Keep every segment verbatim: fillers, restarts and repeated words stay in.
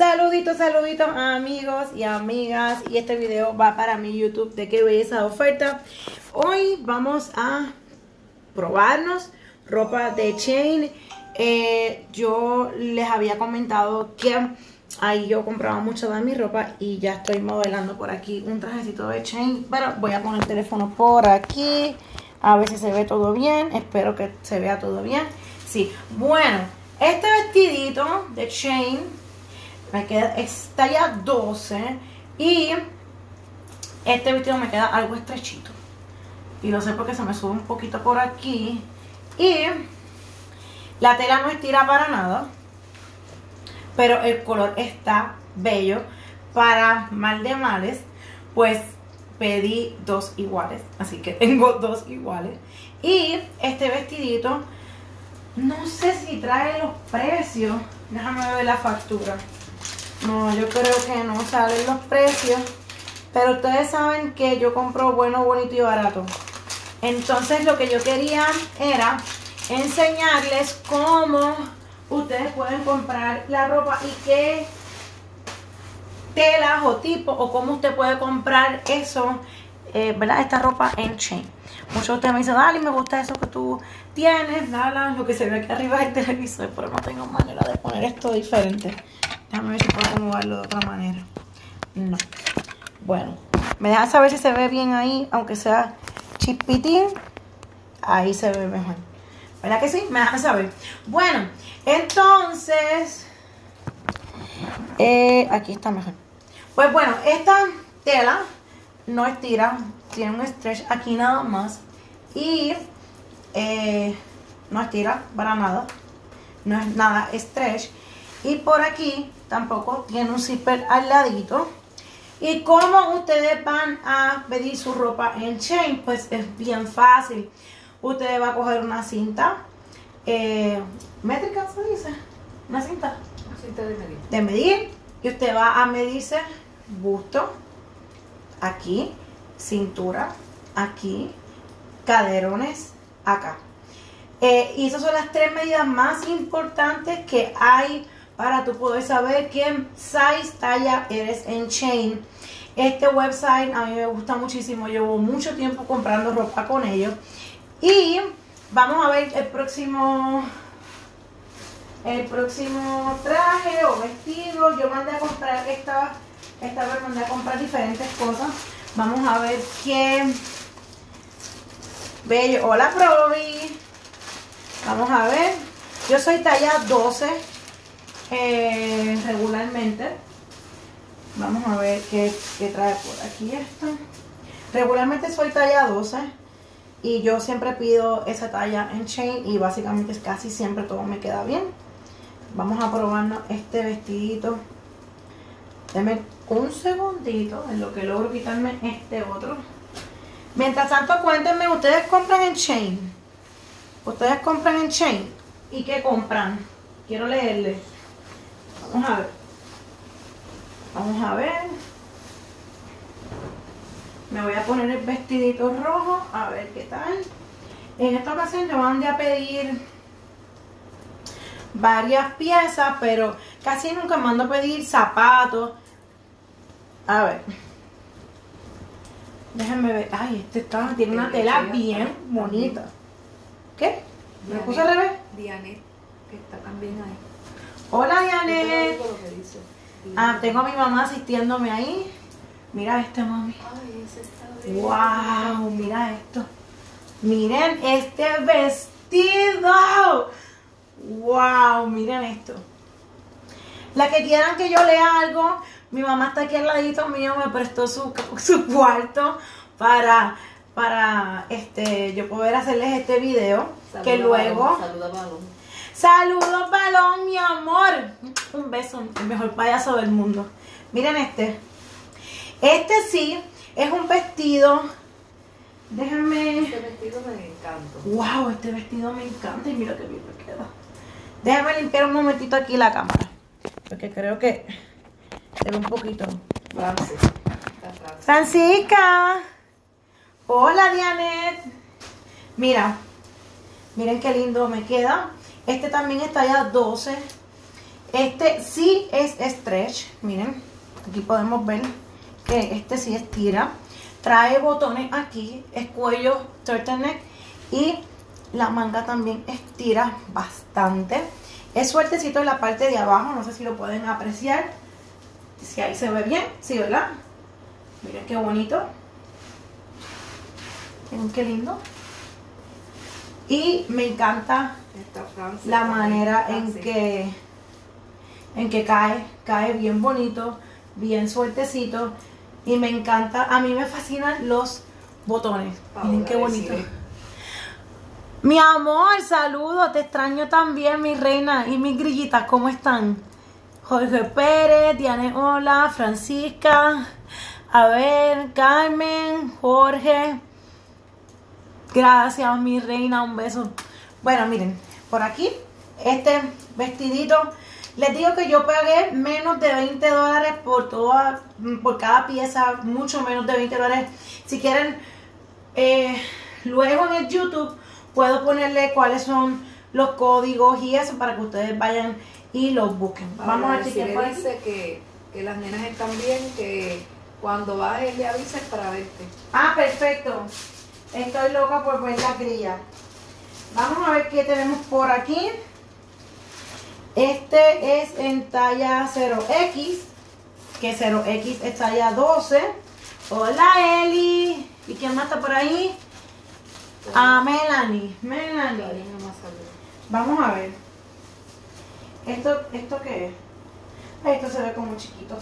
Saluditos, saluditos amigos y amigas. Y este video va para mi YouTube de Qué Belleza de Oferta. Hoy vamos a probarnos ropa de Shein. eh, Yo les había comentado que ahí yo compraba mucho de mi ropa y ya estoy modelando por aquí un trajecito de Shein. Pero voy a poner el teléfono por aquí a ver si se ve todo bien. Espero que se vea todo bien. Sí, bueno, este vestidito de Shein me queda, es talla doce y este vestido me queda algo estrechito. Y lo sé porque se me sube un poquito por aquí. Y la tela no estira para nada, pero el color está bello. Para mal de males, pues pedí dos iguales. Así que tengo dos iguales. Y este vestidito, no sé si trae los precios. Déjame ver la factura. No, yo creo que no salen los precios. Pero ustedes saben que yo compro bueno, bonito y barato. Entonces lo que yo quería era enseñarles cómo ustedes pueden comprar la ropa y qué telas o tipo o cómo usted puede comprar eso, eh, ¿verdad? Esta ropa en Shein. Muchos de ustedes me dicen, Dali, me gusta eso que tú tienes, nada, lo que se ve aquí arriba del televisor, pero no tengo manera de poner esto diferente. Déjame ver si puedo acomodarlo de otra manera. No. Bueno, me dejan saber si se ve bien ahí, aunque sea chipitín. Ahí se ve mejor. ¿Verdad que sí? Me dejan saber. Bueno, entonces eh, aquí está mejor. Pues bueno, esta tela no estira, tiene un stretch aquí nada más. Y eh, no estira para nada. No es nada stretch. Y por aquí tampoco tiene un zipper al ladito. ¿Y cómo ustedes van a pedir su ropa en Shein? Pues es bien fácil. Usted va a coger una cinta eh, métrica, ¿se dice? Una cinta. Una cinta de medir. De medir. Y usted va a medirse busto, aquí, cintura, aquí, caderones, acá. Eh, y esas son las tres medidas más importantes que hay para tú poder saber qué size, talla eres en Shein. Este website a mí me gusta muchísimo. Llevo mucho tiempo comprando ropa con ellos. Y vamos a ver el próximo el próximo traje o vestido. Yo mandé a comprar esta esta vez mandé a comprar diferentes cosas. Vamos a ver qué bello. Hola, Provi. Vamos a ver. Yo soy talla doce eh, regularmente. Vamos a ver qué, qué trae por aquí esto. Regularmente soy talla doce. Y yo siempre pido esa talla en Shein. Y básicamente casi siempre todo me queda bien. Vamos a probarnos este vestidito. Denme un segundito en lo que logro quitarme este otro. Mientras tanto, cuéntenme, ¿ustedes compran en Shein? ¿Ustedes compran en Shein? ¿Y qué compran? Quiero leerles. Vamos a ver. Vamos a ver. Me voy a poner el vestidito rojo. A ver qué tal. En esta ocasión yo mandé a pedir varias piezas, pero casi nunca mando a pedir zapatos. A ver. Déjenme ver. Ay, este está, tiene una tela bien bonita. ¿Qué? ¿Me puse al revés? Dianet, que está también ahí. Hola, Dianet. Ah, tengo a mi mamá asistiéndome ahí. Mira este, mami. Ay, ese está bien. Wow, mira esto. Miren este vestido. Wow, miren esto. La que quieran que yo lea algo, mi mamá está aquí al ladito mío, me prestó su, su cuarto para, para este, yo poder hacerles este video. Saluda que luego... Balón, saluda Balón. Saludos, Balón, mi amor. Un beso, el mejor payaso del mundo. Miren este. Este sí, es un vestido. Déjame... Este vestido me encanta. Wow, este vestido me encanta y mira qué bien me queda. Déjame limpiar un momentito aquí la cámara. Porque creo que se ve un poquito. Francis. Francisca. Hola, Dianet. Mira. Miren qué lindo me queda. Este también está ya doce. Este sí es stretch, miren, aquí podemos ver que este sí estira. Trae botones aquí, es cuello turtleneck y la manga también estira bastante. Es suertecito en la parte de abajo, no sé si lo pueden apreciar. Si ahí se ve bien, sí, ¿verdad? Miren qué bonito. Miren qué lindo. Y me encanta la manera en que en que cae, cae bien bonito, bien suertecito. Y me encanta, a mí me fascinan los botones. Miren qué bonito. Mi amor, saludos, te extraño también, mi reina y mis grillitas, ¿cómo están? Jorge Pérez, Diane, hola, Francisca, a ver, Carmen, Jorge, gracias, mi reina, un beso. Bueno, miren, por aquí, este vestidito, les digo que yo pagué menos de veinte dólares por toda, por cada pieza, mucho menos de veinte dólares. Si quieren, eh, luego en el YouTube, puedo ponerle cuáles son los códigos y eso para que ustedes vayan y los busquen. Vamos a chequear si por le aquí. dice que, que las nenas están bien, que cuando bajes le avises para verte. Ah, perfecto. Estoy loca por ver la grilla. Vamos a ver qué tenemos por aquí. Este es en talla cero equis, que cero equis es talla doce. Hola, Eli. ¿Y quién más está por ahí? Ah, Melanie, Melanie. Vamos a ver. ¿Esto, esto qué es? Ay, esto se ve como chiquito.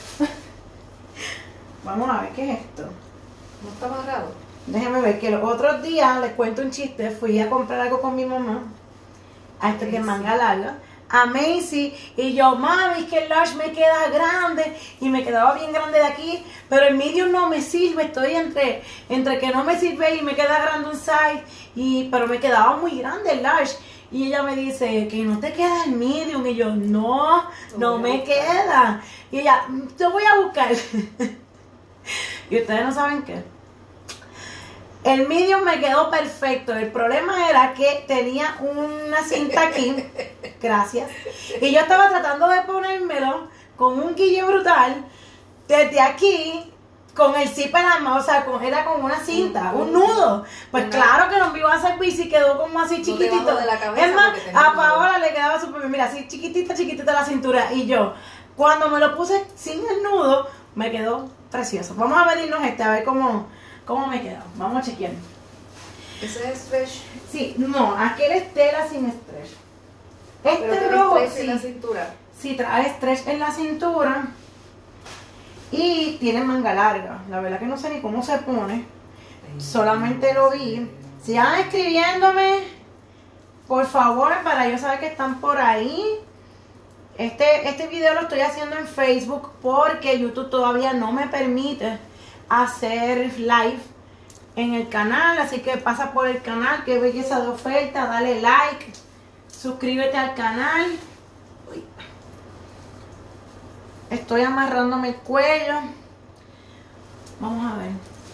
Vamos a ver qué es esto. ¿No está amarrado? Déjenme ver que los otros días, les cuento un chiste, fui a comprar algo con mi mamá, a este de manga larga, a Macy, y yo, mami, que el large me queda grande, y me quedaba bien grande de aquí, pero el medium no me sirve, estoy entre, entre que no me sirve y me queda grande un size, y, pero me quedaba muy grande el large, y ella me dice, que no te queda el medium, y yo, no, no me queda, y ella, te voy a buscar, y ustedes no saben qué. El medium me quedó perfecto. El problema era que tenía una cinta aquí. Gracias. Y yo estaba tratando de ponérmelo con un guille brutal desde aquí con el zip en la mano. O sea, con, era con una cinta, un nudo. Pues claro que no me iba a servir si quedó como así chiquitito. De la cabeza, es más, a Paola le quedaba súper bien. Mira, así chiquitita, chiquitita la cintura. Y yo, cuando me lo puse sin el nudo, me quedó precioso. Vamos a medirnos este, a ver cómo... ¿Cómo me queda? Vamos a chequear. ¿Ese es stretch? Sí, no, aquel es tela sin stretch. Este Pero tiene rojo stretch sí, en la cintura. sí trae stretch en la cintura y tiene manga larga. La verdad que no sé ni cómo se pone. Solamente lo vi. Sigan escribiéndome, por favor, para yo saber que están por ahí. Este, este video lo estoy haciendo en Facebook porque YouTube todavía no me permite hacer live en el canal, así que pasa por el canal, qué belleza de oferta, dale like, suscríbete al canal. Uy. Estoy amarrándome el cuello. Vamos a ver.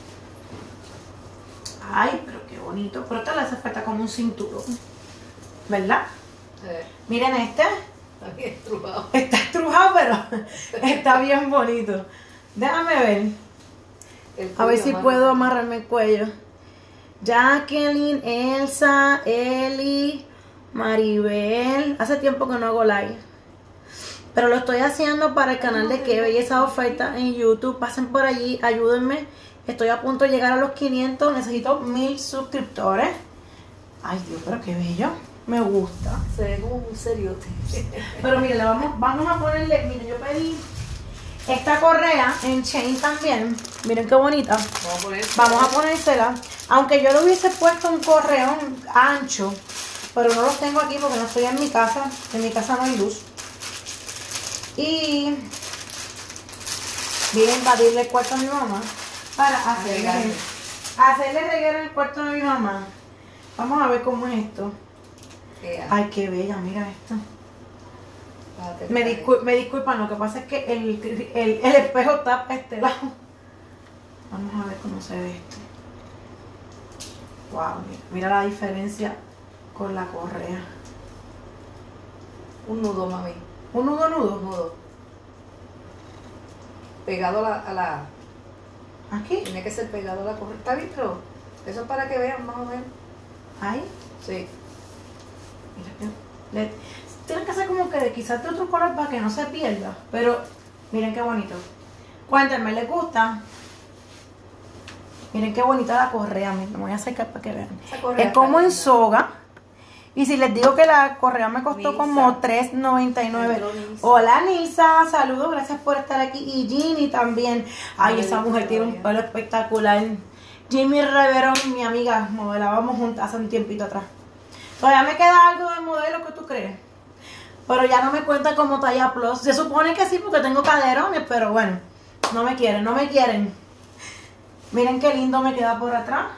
Ay, pero qué bonito, pero esta le hace falta como un cinturón, ¿verdad? Eh, Miren este, está bien estrujado. está estrujado, pero está bien bonito. Déjame ver. A ver si puedo amarrarme el cuello. Jacqueline, Elsa, Eli, Maribel. Hace tiempo que no hago live, pero lo estoy haciendo para el canal de Qué Belleza Oferta en YouTube. Pasen por allí, ayúdenme. Estoy a punto de llegar a los quinientos. Necesito mil suscriptores. Ay Dios, pero qué bello. Me gusta. Se ve como un seriote. Pero mire, le vamos, vamos a ponerle. Mire, yo pedí esta correa en chain también. Miren qué bonita. Vamos a poner. Vamos a ponérsela. Aunque yo le hubiese puesto un correo ancho, pero no los tengo aquí porque no estoy en mi casa. En mi casa no hay luz. Y voy a invadirle el cuarto a mi mamá para hacerle, hacerle reguero en el cuarto de mi mamá. Vamos a ver cómo es esto. Yeah. Ay, qué bella, mira esto. Me, discul me disculpan, lo que pasa es que el, el, el espejo está a este lado. Vamos a ver cómo se ve esto. Wow, mira, mira la diferencia con la correa. Un nudo, mami. ¿Un nudo nudo? Nudo. Pegado a la, a la... ¿Aquí? Tiene que ser pegado a la correa. ¿Está bien, pero eso es para que vean más o menos. ¿Ahí? Sí. Mira, le, tienen que hacer como que quizás de otro color para que no se pierda. Pero miren qué bonito. Cuéntenme, ¿les gusta? Miren qué bonita la correa. Me voy a acercar para que vean. Es como en soga. Y si les digo que la correa me costó Nilsa. como tres noventa y nueve. Hola Nilsa, saludos, gracias por estar aquí. Y Ginny también. Ay, Ay, esa mujer tiene un todavía. pelo espectacular. Jimmy Reverón, mi amiga, modelábamos juntas hace un tiempito atrás. Todavía me queda algo de modelo, que tú crees? Pero ya no me cuenta como talla plus. Se supone que sí porque tengo caderones, pero bueno, no me quieren, no me quieren. Miren qué lindo me queda por atrás.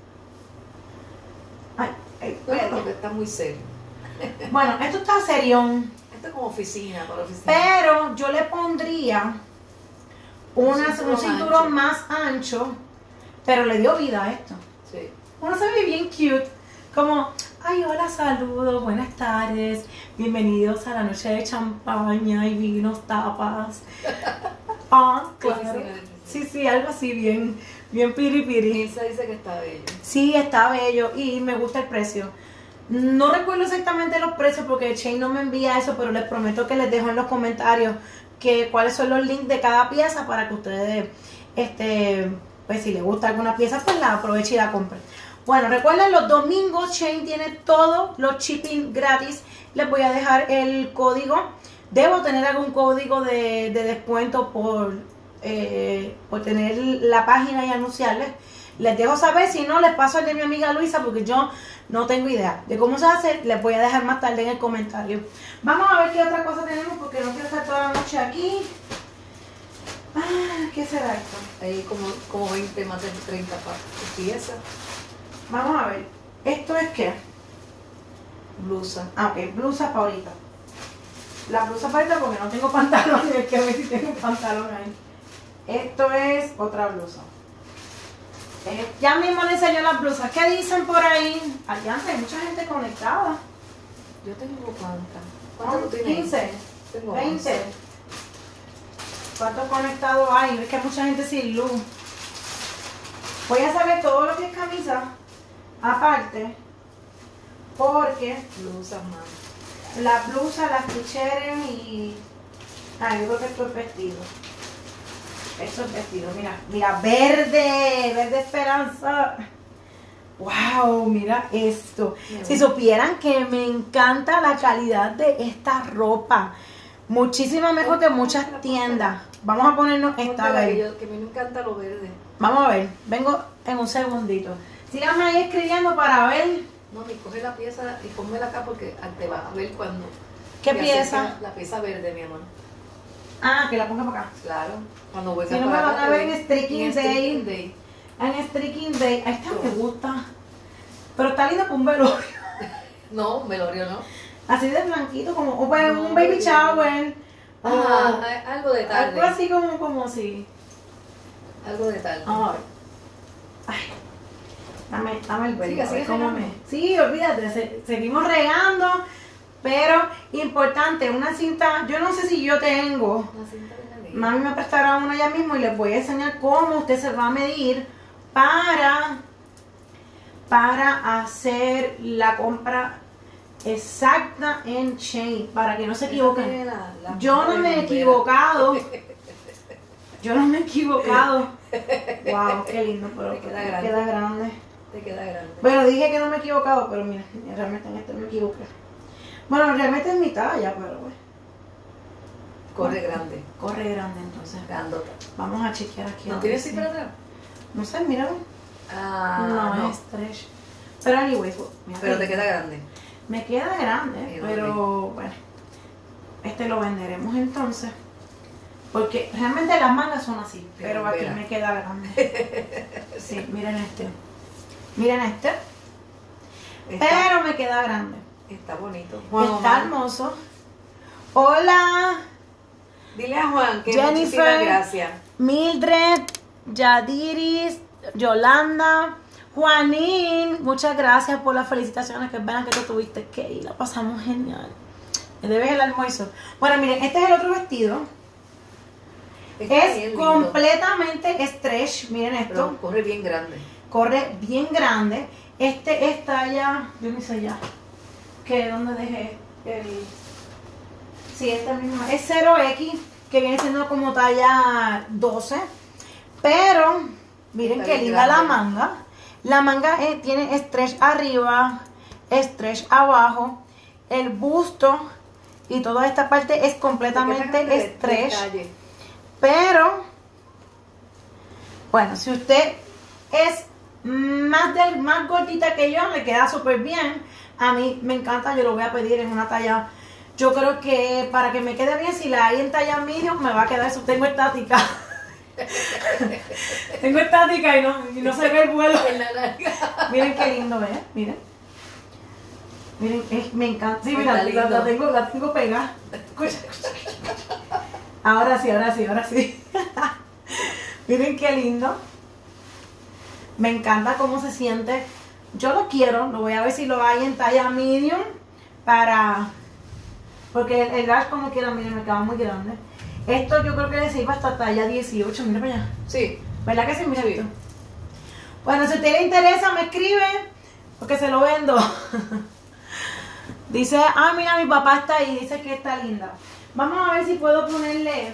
Ay, el pelo. Porque está muy serio. Bueno, esto está serión, Esto es como oficina, para oficina. pero yo le pondría una, Un cinturón un cinturón más ancho, pero le dio vida a esto. Sí. Uno se ve bien cute, como, ay, hola, saludos, buenas tardes, bienvenidos a la noche de champaña y vinos, tapas. Ah, claro. Oficina, Sí, sí, algo así bien, bien piripiri. Nilsa dice que está bello. Sí, está bello y me gusta el precio. No recuerdo exactamente los precios porque Shane no me envía eso, pero les prometo que les dejo en los comentarios que cuáles son los links de cada pieza para que ustedes, este, pues si les gusta alguna pieza, pues la aprovechen y la compren. Bueno, recuerden, los domingos Shane tiene todos los shipping gratis. Les voy a dejar el código. Debo tener algún código de, de descuento por, eh, por tener la página y anunciarles. Les dejo saber, si no, les paso el de mi amiga Luisa porque yo no tengo idea de cómo se hace. Les voy a dejar más tarde en el comentario. Vamos a ver qué otra cosa tenemos porque no quiero estar toda la noche aquí. Ah, ¿qué será esto? Hay como, como veinte más de treinta piezas. Vamos a ver. ¿Esto es qué? Blusa. Ah, ok, blusa para ahorita. La blusa para ahorita porque no tengo pantalones. Es que a ver si tengo un pantalón ahí. Esto es otra blusa. Eh, ya mismo les enseño las blusas. ¿Qué dicen por ahí? Allá hay mucha gente conectada. Yo tengo cuántas. ¿Cuántas tú tienes? quince, Tengo veinte. once. ¿Cuántos conectados hay? Es que hay mucha gente sin luz. Voy a saber todo lo que es camisa aparte porque Blusas más. la blusa, las ticheres y... Ah, yo creo que esto es vestido. Esto es vestido, mira, mira, verde, verde esperanza. Wow, mira esto. Mira. Si supieran que me encanta la calidad de esta ropa. Muchísimo mejor que muchas tiendas. Vamos a ponernos esta Póntela, que, vez. yo- que a mí me encanta lo verde. Vamos a ver, vengo en un segundito. Síganme ahí escribiendo para ver No, ni coge la pieza y pónmela acá porque te vas a ver cuando... qué te pieza. acerca La pieza verde, mi amor. Ah, que la ponga para acá. Claro. Cuando vuelva Si no me para van acá, a te ver en ven. Streaking En Day. Streaking Day. En Streaking Day. Esta me gusta. Pero está linda con un velorio. No, un velorio no. Así de blanquito, como o para No, un baby no. shower. o Ajá, algo de tarde. algo así como, como si. Algo de tarde. Vamos a ver. Ay. Dame, dame el Sigue, verbo, a ver sigue cómo regando. me- Sí, olvídate, se- seguimos regando. Pero, importante, una cinta, yo no sé si yo tengo. Una cinta de nadie. Mami me prestará una ya mismo y les voy a enseñar cómo usted se va a medir para, para hacer la compra exacta en Shein, para que no se equivoquen. La- la- Yo no me he equivocado. Yo no me he equivocado. Wow, qué lindo, pero Te queda me grande. queda grande. Te queda grande. Bueno, dije que no me he equivocado, pero mira, realmente en este me equivoqué. Bueno, realmente es mi talla, pero bueno. Corre grande. Corre grande entonces. Grandota. Vamos a chequear aquí. ¿No a ver tienes si- así para atrás? No sé, míralo. Ah, no, no. es stretch. Pero anyways, pues, mira, Pero te queda grande. me queda grande, Sí, pero bueno. Este lo venderemos entonces. Porque realmente las mangas son así, pero aquí Mira. me queda grande. Sí, miren este. Miren este. Está, Pero me queda grande. está bonito. Está hermoso. Hola, Dile a Juan que Jennifer. muchísimas gracias. Mildred, Yadiris, Yolanda, Juanín. Muchas gracias por las felicitaciones. Que vean que tú tuviste que ir. La pasamos genial. Debes el almuerzo. Bueno, miren, este es el otro vestido. Está Es bien lindo, completamente stretch. Miren esto. pero corre bien grande. Corre bien grande. Este está ya, yo ni sé ya. ¿Qué? ¿Dónde dejé el...? Sí, este mismo. Es cero equis, que viene siendo como talla doce. Pero, miren Está qué bien linda la grande. manga. La manga eh, tiene stretch arriba, stretch abajo. El busto y toda esta parte es completamente De- de stretch. detalle. Pero, bueno, si usted es más, del, más gordita que yo, le queda súper bien. A mí me encanta, yo lo voy a pedir en una talla. Yo creo que para que me quede bien, si la hay en talla medium, me va a quedar eso. Tengo estática. Tengo estática y no, y no se ve el vuelo. En la larga. Miren qué lindo, ¿eh? Miren. Miren, es- me encanta. Sí, Está mira, la, lindo. la tengo, la tengo pegada. Escucha. Ahora sí, ahora sí, ahora sí. Miren qué lindo. Me encanta cómo se siente. Yo lo quiero, lo voy a ver si lo hay en talla medium para... Porque el, el large como quiera, miren, me queda muy grande. Esto yo creo que le sirve hasta talla dieciocho, mira para allá. Sí. ¿Verdad que sí, mira Sí. esto? Bueno, si a usted le interesa, me escribe, porque se lo vendo. Dice, ah, mira, mi papá está ahí, dice que está linda. Vamos a ver si puedo ponerle...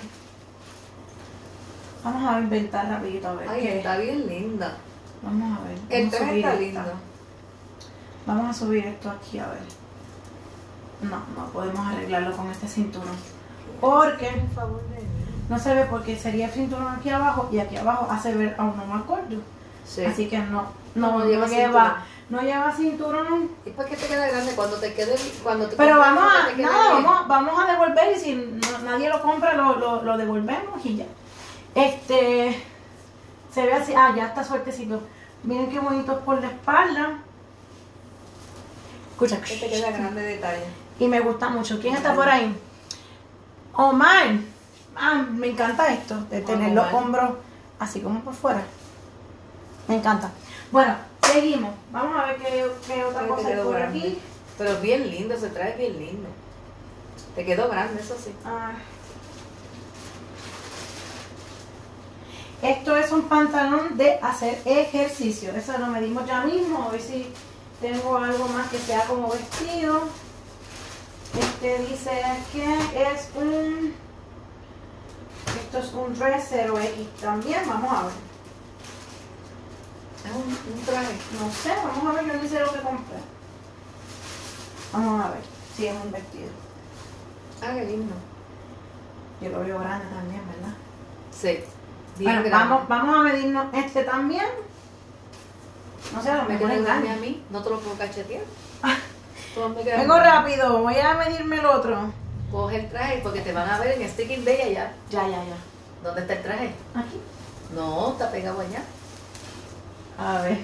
Vamos a inventar rapidito, a ver Ay, qué. está bien linda. Vamos a ver. El vamos a traje subir está esta. lindo. Vamos a subir esto aquí, a ver. No, no podemos arreglarlo con este cinturón. Porque Por favor, de mí. no se ve, porque sería el cinturón aquí abajo y aquí abajo hace ver a uno más gordo. Sí. Así que no, No, no, no no lleva lleva, cinturón. no lleva cinturón. ¿Y para qué te queda grande? Cuando te quede, cuando te Pero compres vamos uno a, que te quede nada, bien. vamos, vamos a devolver y si no- nadie lo compra, lo, lo, lo devolvemos y ya. Este, se ve así, ah, ya está suertecito. Miren qué bonito por la espalda. Escucha. Que te queda grande de talla. Y me gusta mucho. ¿Quién está por ahí? Omar. Ah, me encanta esto, de tener los Omar. hombros así como por fuera. Me encanta. Bueno, seguimos. Vamos a ver qué, qué otra Pero te cosa hay quedó por grande. aquí. Pero es bien lindo, se trae bien lindo. Te quedó grande, eso sí. Ah. Esto es un pantalón de hacer ejercicio. Eso lo medimos ya mismo. A ver si tengo algo más que sea como vestido. Este dice que es un... Esto es un dress cero equis también. Vamos a ver. Es un, un traje. No sé, vamos a ver. Yo ni sé lo que compré. Vamos a ver si es un vestido. Ah, qué lindo. Yo lo veo grande también, ¿verdad? Sí. Bien Bueno, grande. vamos, vamos a medirnos este también. No sé, a lo Me mejor queda grande engaña. a mí, no te lo puedo cachetear. Tú me quedas Vengo grande. rápido, voy a medirme el otro. Coge el traje porque te van a ver en Sticking Day allá. Ya, ya, ya. ¿Dónde está el traje? Aquí. No, está pegado allá. A ver.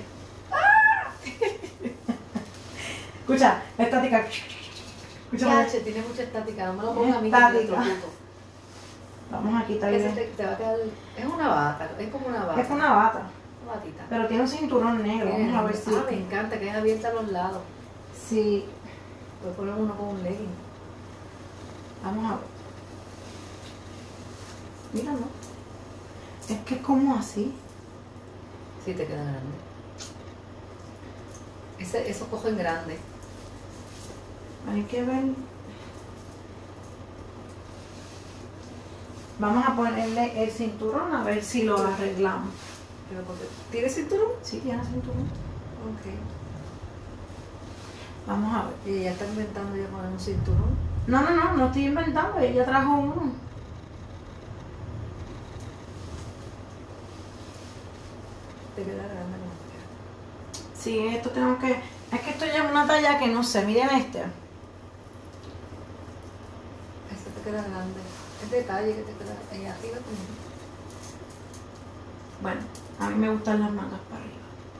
Escucha, la estática. Escucha, Ya, che, tiene mucha estática, no me lo pongas a mí que Estática. te electrocuto. vamos a Que se quitarle. te, te va a quedar. Es una bata, es como una bata. Es una bata, Una batita. pero tiene un cinturón negro. Vamos a ver si. Ah, me encanta que es abierta a los lados. si- Puedes poner uno con un legging. Vamos a ver. Mira, no. Es que es como así. Sí, te queda grande. Ese, esos cogen grande. Hay que ver. Vamos a ponerle el cinturón a ver si lo arreglamos. Pero porque, ¿tiene cinturón? Sí, tiene cinturón. Ok. Vamos a ver. Y ella está inventando ya poner un cinturón. No, no, no, no estoy inventando. Ella trajo uno. Te queda grande como quieras. Sí, esto tengo que... Es que esto ya es una talla que no sé. Miren este. Ese te queda grande. Es detalle que te queda ahí arriba también. Bueno, a mí me gustan las mangas para arriba.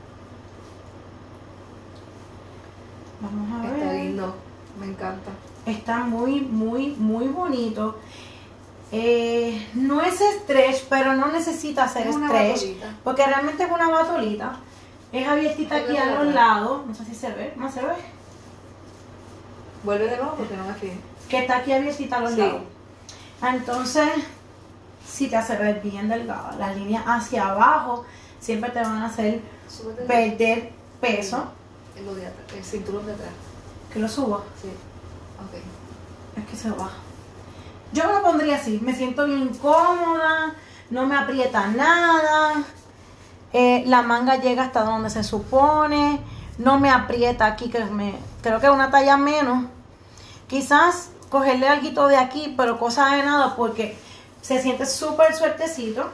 Vamos a ver. Está lindo. Me encanta. Está muy, muy, muy bonito. Eh, no es stretch, pero no necesita ser Es una stretch. batolita. Porque realmente es una batolita. Es abiertita aquí a los lados. No sé si se ve. ¿No se ve? Vuelve de nuevo porque no me fijé. que está aquí abiertita a los Sí. lados. Entonces, si te hace ver bien delgada, las líneas hacia abajo siempre te van a hacer Súbete perder peso. el, lo de atrás, el cinturón de atrás. Que lo suba, Sí. Ok. es que se baja. Yo me lo pondría así, me siento bien cómoda, no me aprieta nada, eh, la manga llega hasta donde se supone, no me aprieta aquí, que me creo que es una talla menos. Quizás cogerle algo de aquí, pero cosa de nada, porque se siente súper suertecito.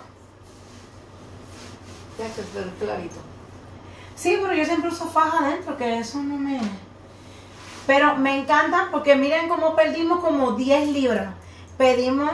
Ya que es clarito. Sí, pero yo siempre uso faja adentro, que eso no me... Pero me encanta porque miren cómo perdimos como diez libras. Pedimos...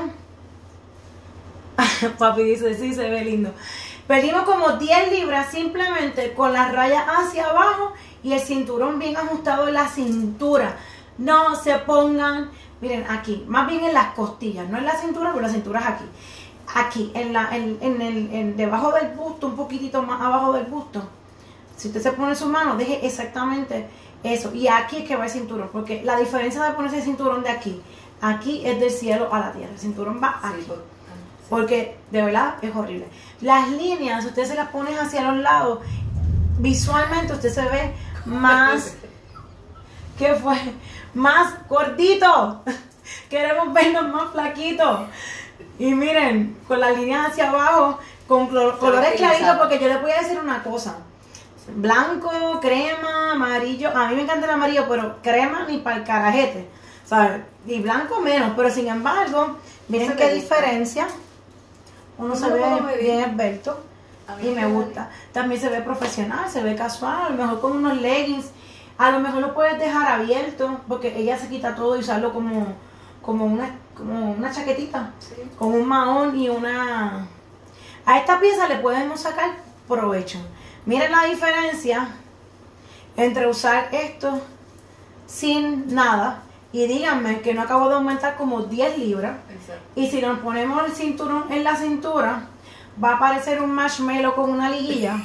Papi dice, sí, se ve lindo. Perdimos como diez libras simplemente con las rayas hacia abajo y el cinturón bien ajustado en la cintura. No se pongan, miren aquí, más bien en las costillas, no en la cintura, pero la cintura es aquí. Aquí, en la, en, en el, en, debajo del busto, un poquitito más abajo del busto. Si usted se pone su mano, deje exactamente eso. Y aquí es que va el cinturón, porque la diferencia de ponerse el cinturón de aquí, aquí es del cielo a la tierra. El cinturón va aquí. Sí, por- Porque de verdad es horrible. Las líneas, si usted se las pone hacia los lados, visualmente usted se ve más, ¿qué fue? Más gordito. Queremos vernos más flaquitos. Y miren, con las líneas hacia abajo, con colo- colores claritos, porque yo les voy a decir una cosa. Blanco, crema, amarillo. A mí me encanta el amarillo, pero crema ni para el carajete, ¿sabes? Y blanco menos, pero sin embargo, miren Se qué me gusta. diferencia. Uno No se lo puedo ve medir. bien esbelto A mí y no me me gusta. También se ve profesional, se ve casual, a lo mejor con unos leggings. A lo mejor lo puedes dejar abierto, porque ella se quita todo y usarlo como, como, una, como una chaquetita, Sí. con un mahón y una... A esta pieza le podemos sacar provecho. Miren la diferencia entre usar esto sin nada y díganme que no acabo de aumentar como diez libras. Exacto. Y si nos ponemos el cinturón en la cintura, va a parecer un marshmallow con una liguilla.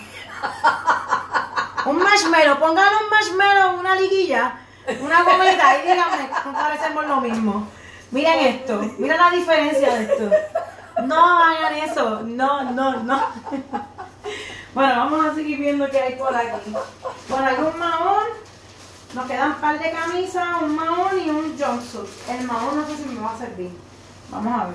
Un marshmallow, pónganle un marshmallow en una liguilla, una gomita y díganme que no parecemos lo mismo. Miren esto, miren la diferencia de esto. No hagan eso, no, no, no. Bueno, vamos a seguir viendo qué hay por aquí. Por aquí un mahón, nos quedan un par de camisas, un mahón y un jumpsuit. El mahón no sé si me va a servir. Vamos a ver.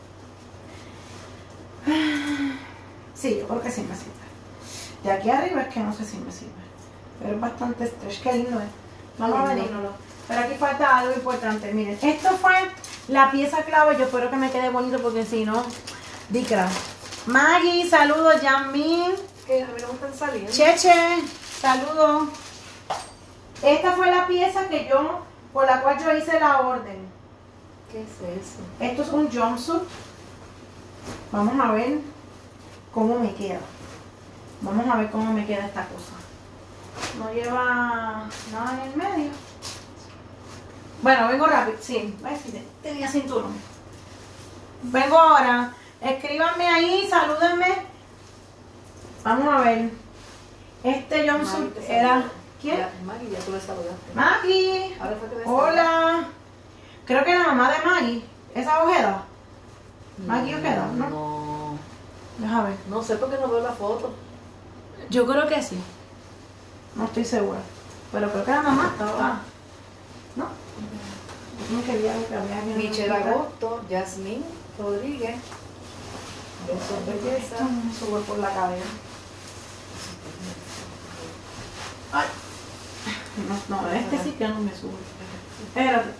Sí, yo creo que sí me sirve. De aquí arriba es que no sé si me sirve. Pero es bastante stretch, qué lindo es. Vamos a venirlo. Pero aquí falta algo importante. Miren, esto fue la pieza clave. Yo espero que me quede bonito porque si no, dicra. Maggie, saludos. Yasmin, Que a mí no me están saliendo. Cheche, saludos. Esta fue la pieza que yo, por la cual yo hice la orden. ¿Qué es eso? Esto es un jumpsuit. Vamos a ver cómo me queda. Vamos a ver cómo me queda esta cosa. No lleva nada en el medio. Bueno, vengo rápido. Sí, ¿ves? Tenía cinturón. Vengo ahora. Escríbanme ahí, salúdenme. Vamos a ver. Este Maggie jumpsuit te era... saludó. ¿Quién? Ya, Maggie, ya tú le saludaste. Maggie. Ahora fue que me Hola. Creo que la mamá de Maggie. ¿Esa Ojeda? Maggie Ojeda, ¿no? No. Déjame ver. No sé por qué no veo la foto. Yo creo que sí. No estoy segura. Pero creo que la mamá estaba. ¿No? No quería que había que Michelle Agosto, Yasmín Rodríguez. Besos, belleza. Esto me sube por la cabeza. Ay. No, no, este sí que no me sube. Espérate.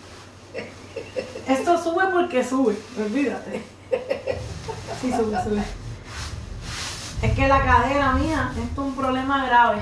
Esto sube porque sube. Olvídate. Sí, sube, sube. Es que la cadera mía, esto es un problema grave.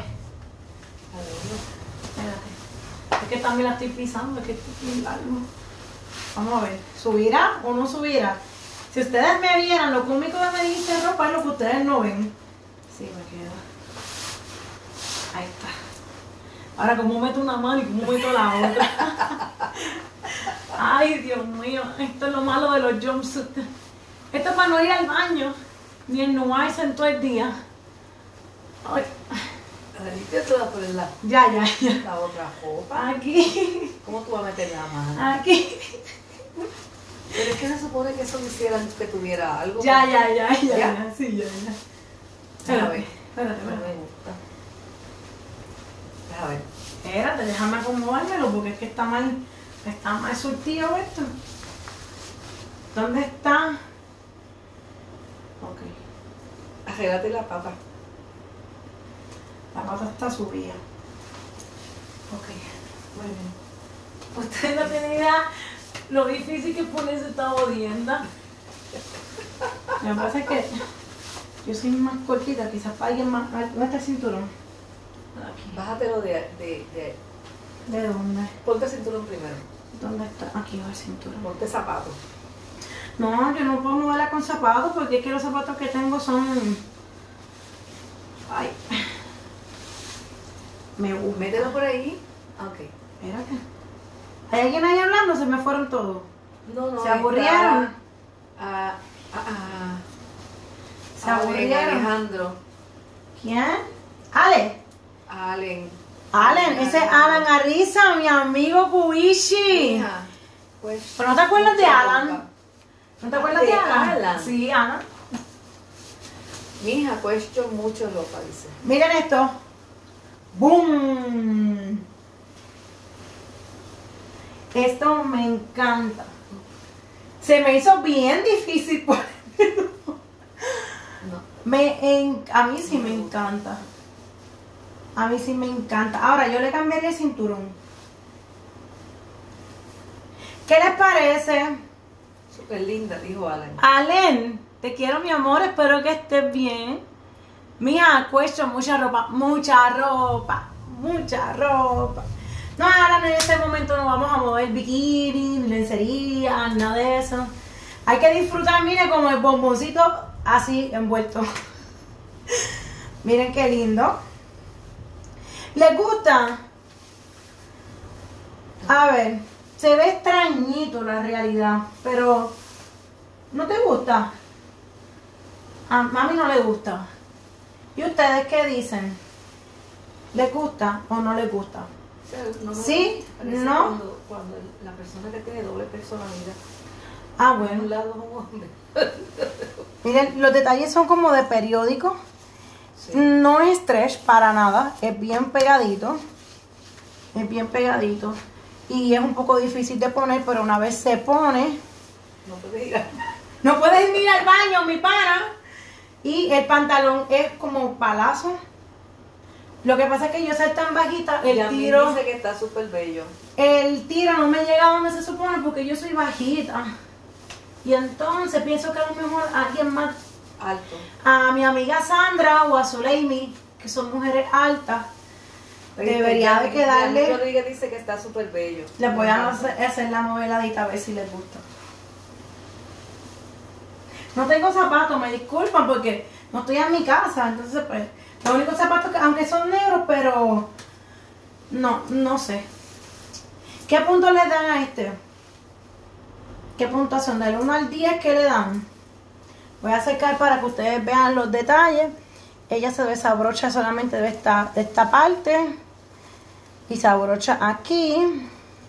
Espérate. Es que también la estoy pisando, es que esto es muy largo. Vamos a ver. ¿Subirá o no subirá? Si ustedes me vieran, lo cómico de medirse ropa es lo que ustedes no ven. Sí, me queda. Ahí está. Ahora, ¿cómo meto una mano y cómo meto la otra? Ay, Dios mío. Esto es lo malo de los jumpsuits. Esto es para no ir al baño. Ni ennuarse en todo el día. Ay. Saliste toda por el lado. Ya, ya, ya. La otra copa. Aquí. ¿Cómo tú vas a meter la mano? Aquí. Pero es que se supone que eso me hiciera que tuviera algo. Ya, ya, ya, ya, ¿Ya? ya. Sí, ya, ya. Déjame ver. Espérate, No espérate. me gusta. Déjame ver. Espérate, déjame acomodármelo porque es que está mal, está mal surtido esto. ¿Dónde está? Ok, Arréglate la papa. la pata está subida. Ok, Muy bien. usted no tiene idea lo difícil que es ponerse esta jodienda. Lo que pasa es que yo soy más cortita, quizás para alguien más. ¿Dónde está el cinturón? Aquí. Bájatelo de, de, de. ¿De dónde? Ponte el cinturón primero. ¿Dónde está? Aquí va el cinturón. Ponte zapatos. No, yo no puedo moverla con zapatos porque es que los zapatos que tengo son... Ay. Me gusta. Mételo por ahí. Ok. Espérate. ¿Hay alguien ahí hablando? Se me fueron todos. No, no. ¿Se aburrieron? está- Ah, ah, ah. ¿Se Allen, aburrieron? Alejandro. ¿Quién? Ale. Allen. Allen, ese es Alan Ariza, mi amigo Kuishi. Mija, pues, ¿Pero no te acuerdas de mucha Alan? ropa. ¿No te acuerdas ¿De de Alan? Alan? Sí, Alan. Mija, cuesto mucho ropa, dice. Miren esto. ¡Boom! Esto me encanta. Se me hizo bien difícil ponerlo. No. Me en- a mí sí me encanta. A mí sí me encanta. Ahora, yo le cambiaría el cinturón. ¿Qué les parece? Súper linda, dijo Alan. Allen, te quiero, mi amor. Espero que estés bien. Mija, cuesta mucha ropa. Mucha ropa. Mucha ropa. No, ahora en este momento no vamos a mover bikini, ni lencería, nada de eso. Hay que disfrutar, miren, como el bomboncito así envuelto. Miren qué lindo. ¿Les gusta? A ver, se ve extrañito la realidad, pero ¿no te gusta? A mami no le gusta. ¿Y ustedes qué dicen? ¿Les gusta o no les gusta? O sea, no me ¿Sí? parece ¿No? Cuando, cuando la persona que tiene doble personalidad, Ah, en un bueno. lado es un hombre. Miren, los detalles son como de periódico. Sí. No es stretch para nada, es bien pegadito. Es bien pegadito. Y es un poco difícil de poner, pero una vez se pone, No puedes ir a... no puedes ir al baño, mi pana. Y el pantalón es como palazo. Lo que pasa es que yo soy tan bajita, Y el a mí tiro, dice que está súper bello. el tiro no me llega a donde se supone porque yo soy bajita. Y entonces pienso que a lo mejor alguien más, Alto. a mi amiga Sandra o a Zuleimi, que son mujeres altas, debería de quedarle. Yami Rodríguez dice que está súper bello. Les voy a hacer, hacer la moveladita a ver si les gusta. No tengo zapatos, me disculpan porque no estoy en mi casa, entonces pues los únicos zapatos que, aunque son negros, pero no, no sé. ¿Qué punto le dan a este? ¿Qué puntuación? Del uno al diez, ¿qué le dan? Voy a acercar para que ustedes vean los detalles. Ella se desabrocha solamente de esta, de esta parte y se abrocha aquí.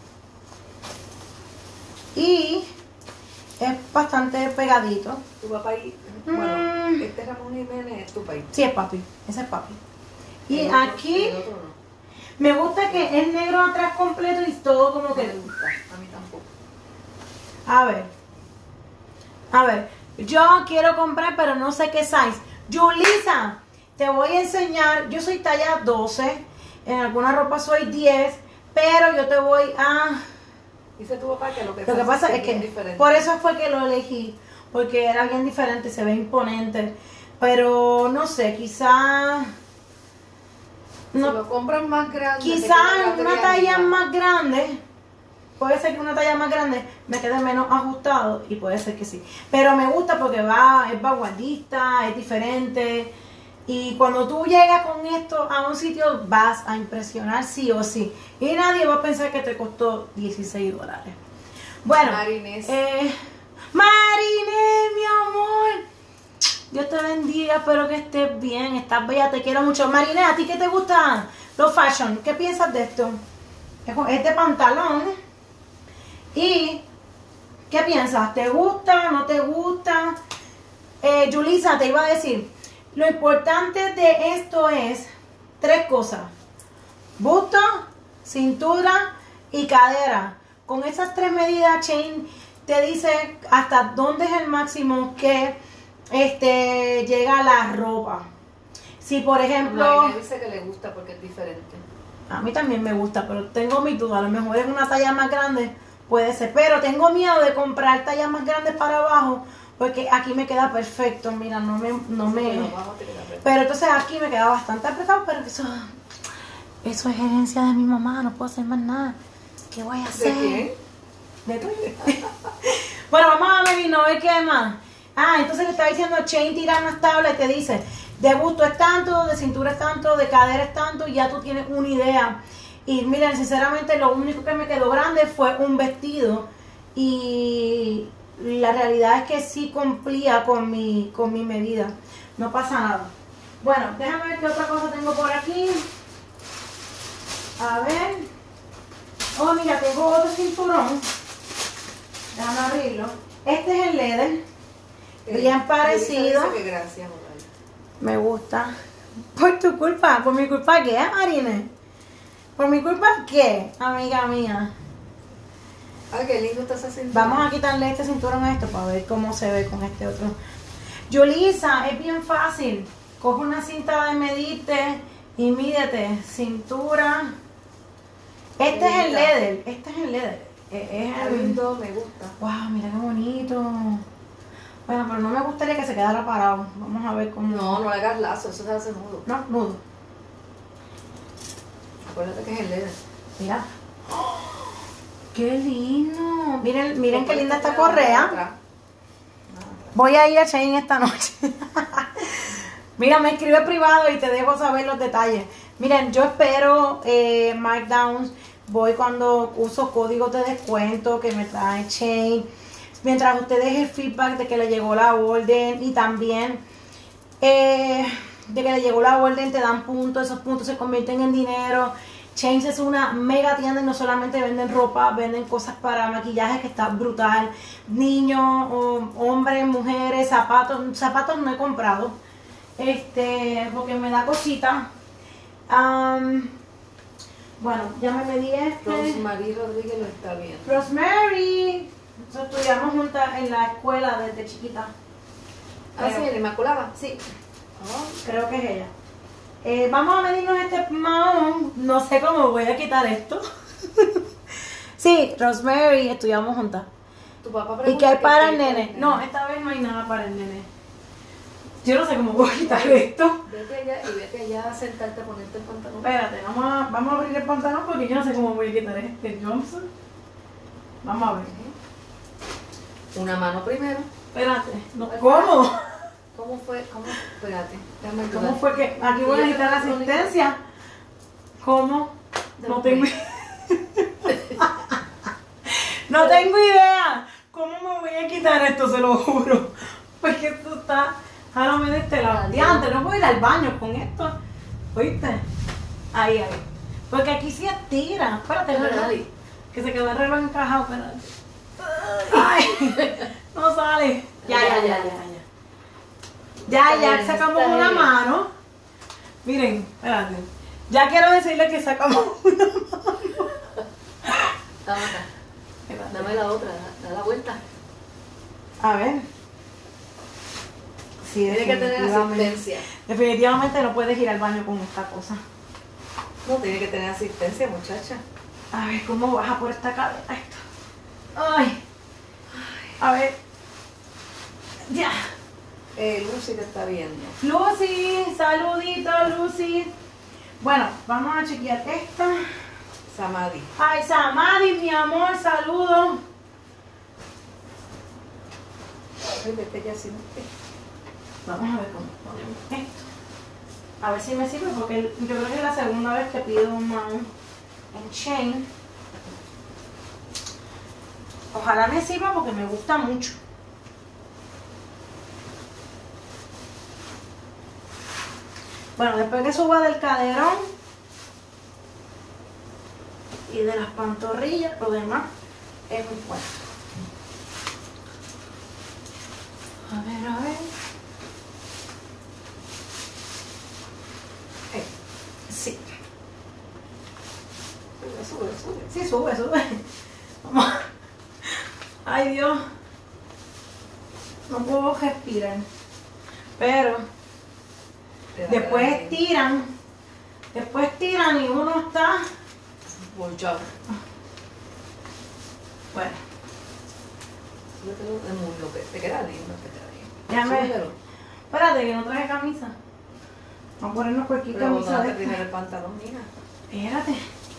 Y es bastante pegadito. Tu papá ahí, Mm. bueno, este Ramón Jiménez es tu país. Sí, es papi. Ese es papi. Y El otro- aquí el otro no. me gusta que es negro atrás completo y todo como No me que... gusta, a mí tampoco. A ver. A ver. Yo quiero comprar, pero no sé qué size. Yulisa, te voy a enseñar. Yo soy talla doce. En alguna ropa soy diez. Pero yo te voy a... Dice tu papá que lo que, Lo que pasa es bien que diferente. por eso fue que lo elegí, porque era bien diferente, se ve imponente, pero no sé, quizá Si no, lo compran más grande, quizá te queda en una grande talla arriba. más grande, puede ser que una talla más grande me quede menos ajustado y puede ser que sí, pero me gusta porque va, es vanguardista, es diferente. Y cuando tú llegas con esto a un sitio vas a impresionar sí o sí. Y nadie va a pensar que te costó dieciséis dólares. Bueno, Marinés. eh, Marinés, mi amor. Dios te bendiga, espero que estés bien, estás bella, te quiero mucho. Marina, ¿a ti qué te gusta los fashion? ¿Qué piensas de esto? Es de pantalón. ¿Y qué piensas? ¿Te gusta? ¿No te gusta? Eh, Yulisa, te iba a decir, lo importante de esto es tres cosas. Busto, cintura y cadera. Con esas tres medidas, Chain te dice hasta dónde es el máximo que este, llega la ropa. Si por ejemplo... Marina dice que le gusta porque es diferente. A mí también me gusta, pero tengo mi duda. A lo mejor es una talla más grande, puede ser. Pero tengo miedo de comprar tallas más grandes para abajo, porque aquí me queda perfecto. Mira, no me... No me... Pero abajo te queda perfecto. Pero entonces aquí me queda bastante apretado, pero eso... Eso es herencia de mi mamá, no puedo hacer más nada. ¿Qué voy a hacer? ¿De quién? De tu. Bueno, vamos a ver, no ver qué más. Ah, entonces le está diciendo Chain, tira unas tablas y te dice, de busto es tanto, de cintura es tanto, de cadera es tanto, y ya tú tienes una idea. Y miren, sinceramente lo único que me quedó grande fue un vestido. Y la realidad es que sí cumplía con mi, con mi medida. No pasa nada. Bueno, déjame ver qué otra cosa tengo por aquí. A ver. Oh, mira, tengo otro cinturón. Déjame abrirlo. Este es el leather. Bien parecido. Dice que gracias, Morales. Me gusta. Por tu culpa. ¿Por mi culpa qué, Marine? ¿Por mi culpa qué, amiga mía? Ay, qué lindo está ese cinturón. Vamos a quitarle este cinturón a esto para ver cómo se ve con este otro. Yulisa, es bien fácil. Coge una cinta de medirte y mídete. Cintura. Este es el leather. Este es el leather. Es Qué el... lindo, me gusta. Wow, mira qué bonito. Bueno, pero no me gustaría que se quedara parado. Vamos a ver cómo... No, no le hagas lazo, eso se hace nudo. No, nudo. Acuérdate que es el leather. Mira. ¡Oh! ¡Qué lindo! Miren, miren qué Después linda te esta queda correa. atrás. Voy a ir a Chain esta noche. Mira, me escribe privado y te dejo saber los detalles. Miren, yo espero eh, markdowns. Voy cuando uso códigos de descuento que me trae Chain. Mientras ustedes el feedback de que le llegó la orden y también eh, de que le llegó la orden te dan puntos. Esos puntos se convierten en dinero. Chain es una mega tienda y no solamente venden ropa, venden cosas para maquillaje que está brutal. Niños, o, hombres, mujeres, zapatos. Zapatos no he comprado. Este, porque me da cosita. Um, bueno, ya me medí este. Rosemary Rodríguez lo está viendo. Rosemary. Nosotros estudiamos juntas en la escuela desde chiquita. Ah, sí, la Inmaculada. Sí, Oh, creo que es ella. Eh, vamos a medirnos este mahón. No sé cómo voy a quitar esto. Sí, Rosemary, estudiamos juntas. tu papá ¿Y qué hay para el quiere nene? No, esta vez no hay nada para el nene. Yo no sé cómo voy a quitar esto. Vete allá y vete allá a sentarte a ponerte el pantalón. Espérate, vamos a, vamos a abrir el pantalón porque yo no sé cómo voy a quitar este Johnson. Vamos a ver. Una mano primero. Espérate, no, ¿cómo? ¿Cómo fue? ¿Cómo? Espérate, déjame ayudar. ¿Cómo fue que aquí voy a necesitar asistencia? ¿Cómo? No tengo No tengo idea. ¿Cómo me voy a quitar esto? Se lo juro. Porque esto está... Jálame de este lado. Diante, no puedo ir al baño con esto. ¿Oíste? Ahí, ahí. Porque aquí sí estira. Espérate, ¿verdad? Que se quedó el reloj encajado. Espérate. Ay, no sale. Ya, ya, ya, ya, ya. Ya, ya sacamos una mano. Miren, espérate. Ya quiero decirle que sacamos una mano. Dame acá. Dame la otra, da, da la vuelta. A ver. Sí, Tiene que tener definitivamente. asistencia. Definitivamente no puedes ir al baño con esta cosa. No, tiene que tener asistencia, muchacha. A ver, ¿cómo baja por esta cadera esto? Ay. A ver. Ya. Eh, Lucy te está viendo. Lucy, saludito, Lucy. Bueno, vamos a chequear esta. Samadhi. Ay, Samadi, mi amor, saludos. Ay, vete ya sin Vamos a ver cómo ponemos esto. A ver si me sirve porque yo creo que es la segunda vez que pido un mount en Chain. Ojalá me sirva porque me gusta mucho. Bueno, después que suba del caderón y de las pantorrillas, lo demás es muy fuerte. A ver, a ver. Eh, sí. Sube, sube, sube. Sí, sube, sube. Vamos. Ay, Dios. No puedo respirar. Pero después estiran. Después estiran y uno está. Bolchado. Bueno. Súbetelo de muslo, que te queda lindo, te queda bien. Déjame. Súbetelo. Espérate, que no traje camisa. Vamos a ponernos cualquier Pero camisa botánate de primero esta. el pantalón, mira. Espérate.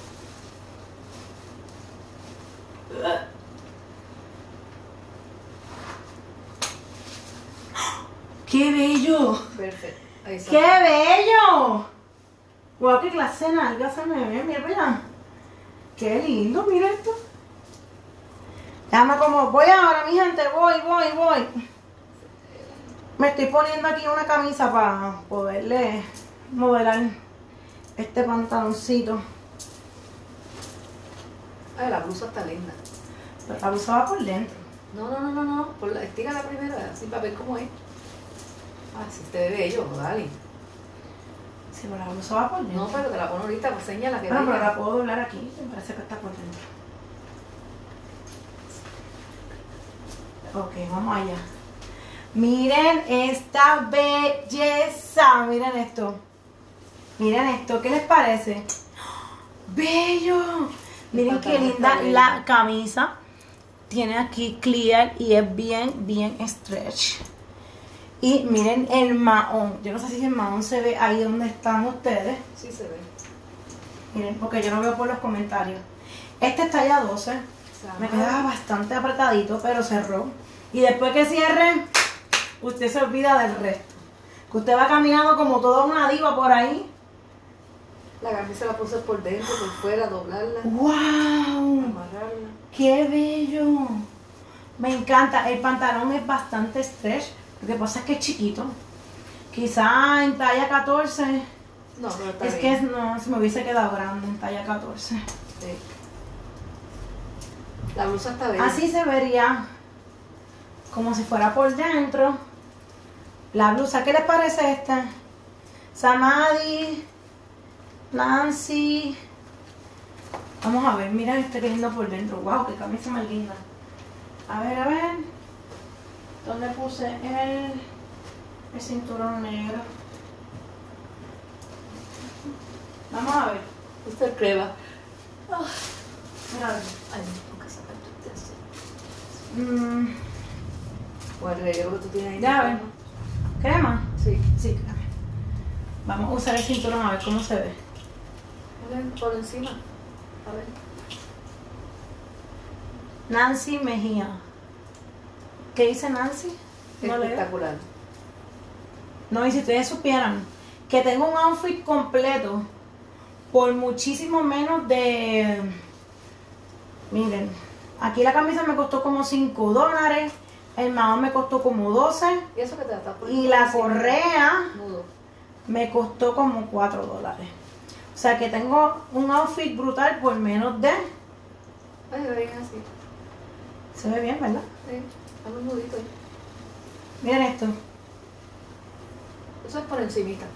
¡Qué bello! Perfecto. Ahí está. ¡Qué bello! Guau, qué clase de nalga se me ve, mira para allá. Qué lindo, mira esto. Déjame como, voy ahora, mi gente, voy, voy, voy. Me estoy poniendo aquí una camisa para poderle modelar este pantaloncito. Ay, la blusa está linda. Pero la blusa va por dentro. No, no, no, no, no. Por la, estírala primero, así para ver cómo es. Ah, sí te ve bello, dale. Sí, pero la blusa va por dentro. No, pero te la pongo ahorita, pues señala que Bueno, pero diga. la puedo doblar aquí, me parece que está por dentro. Ok, vamos allá. Miren esta belleza, miren esto. Miren esto, ¿qué les parece? ¡Bello! Miren qué linda la camisa. Tiene aquí clear y es bien, bien stretch. Y miren el mahón. Yo no sé si el mahón se ve ahí donde están ustedes. Sí se ve. Miren, porque yo no veo por los comentarios. Este es talla doce. Me queda bastante apretadito, pero cerró. Y después que cierre, usted se olvida del resto. Que usted va caminando como toda una diva por ahí. La camisa la puse por dentro, por fuera, doblarla, ¡Wow! amarrarla. ¡Qué bello! Me encanta. El pantalón es bastante stretch. Lo que pasa es que es chiquito. Quizá en talla catorce. No, pero está Es que bien. es- no, se me hubiese quedado grande en talla catorce. Sí. La blusa está bien. Así se vería como si fuera por dentro. La blusa, ¿qué les parece esta? Samadhi, Nancy. Vamos a ver, miren este que lindo por dentro. Wow, qué camisa más linda. A ver, a ver. ¿Dónde puse el, el cinturón negro? Vamos a ver. Usted prueba. Mira, a ver. Ay, tengo que sacar tu test. Mm, O el relleno que tú tienes ahí. Ya ven. ¿Crema? Sí. Sí, crema. Vamos a usar el cinturón a ver cómo se ve. Miren, por encima. A ver. Nancy Mejía. ¿Qué dice Nancy? No leo. Espectacular. No, y si ustedes supieran que tengo un outfit completo por muchísimo menos de... Miren, aquí la camisa me costó como cinco dólares, el mahón me costó como doce Y eso que te la está poniendo y la encima. correa Nudo. me costó como cuatro dólares. O sea que tengo un outfit brutal por menos de... Ay, lo ven así. Se ve bien, ¿verdad? Sí. Dame un nudito ahí. Miren esto. Eso es por encimita.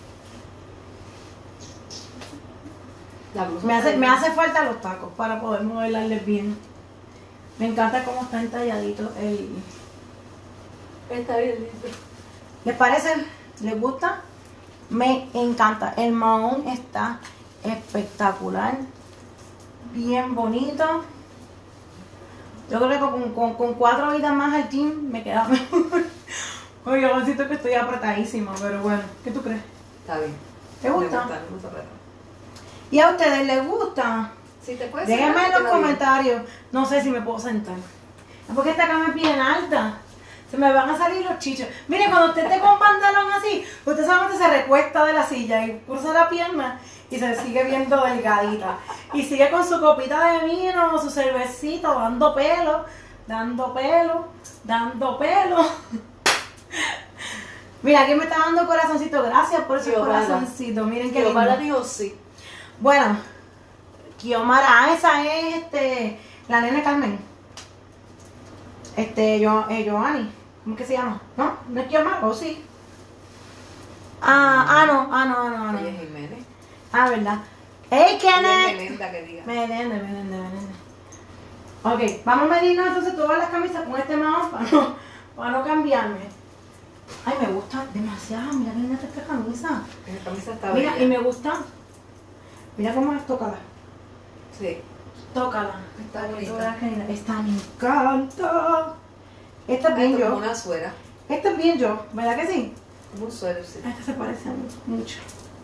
La blusa Me está hace, me bien. hace falta los tacos para poder modelarles bien. Me encanta cómo está entalladito el... Está bien lindo. ¿Les parece? ¿Les gusta? Me encanta. El mahón está espectacular. Bien bonito. Yo creo que con, con, con cuatro vidas más al team me queda mejor. Oye, yo siento que estoy apretadísima, pero bueno, ¿qué tú crees? Está bien. ¿Te gusta? Me gusta, me gusta, pero... ¿Y a ustedes les gusta? Si te puedes Déjenme sentar, en los te queda bien. comentarios. No sé si me puedo sentar. Es porque esta cama es bien alta. Se me van a salir los chichos. Mire, cuando usted esté con pantalón así, usted solamente se recuesta de la silla y cruza la pierna y se sigue viendo delgadita. Y sigue con su copita de vino, su cervecita, dando pelo, dando pelo, dando pelo. Mira, aquí me está dando corazoncito. Gracias por esos Kiomara. corazoncitos. Miren qué Kiomara lindo. dijo sí. Bueno, Kiomara, ah, esa es este, la nena Carmen. Este, yo, eh, Joanny. ¿Cómo que se llama? ¿No? ¿No es Kiomara? ¿O sí? Ah, ah, no, ah, no, no, no. Ella es Jiménez. Ah, ¿verdad? ¡Hey, Ella es Kenneth! Melinda, que diga. Melende, Melende, Melende. Ok, vamos a medirnos entonces todas las camisas con este mouse para no, para no cambiarme. Ay, me gusta demasiado. Mira qué linda está esta camisa. Esa camisa está Mira, bella. y me gusta. Mira cómo es, tócala. Sí. Tócala. Está Para que bonita. tú veas qué linda. Esta me encanta. Esta es bien Esto es yo. como una suera. Esta es bien yo, ¿verdad que sí? Como un suéter, sí. Esta se parece a mí mucho.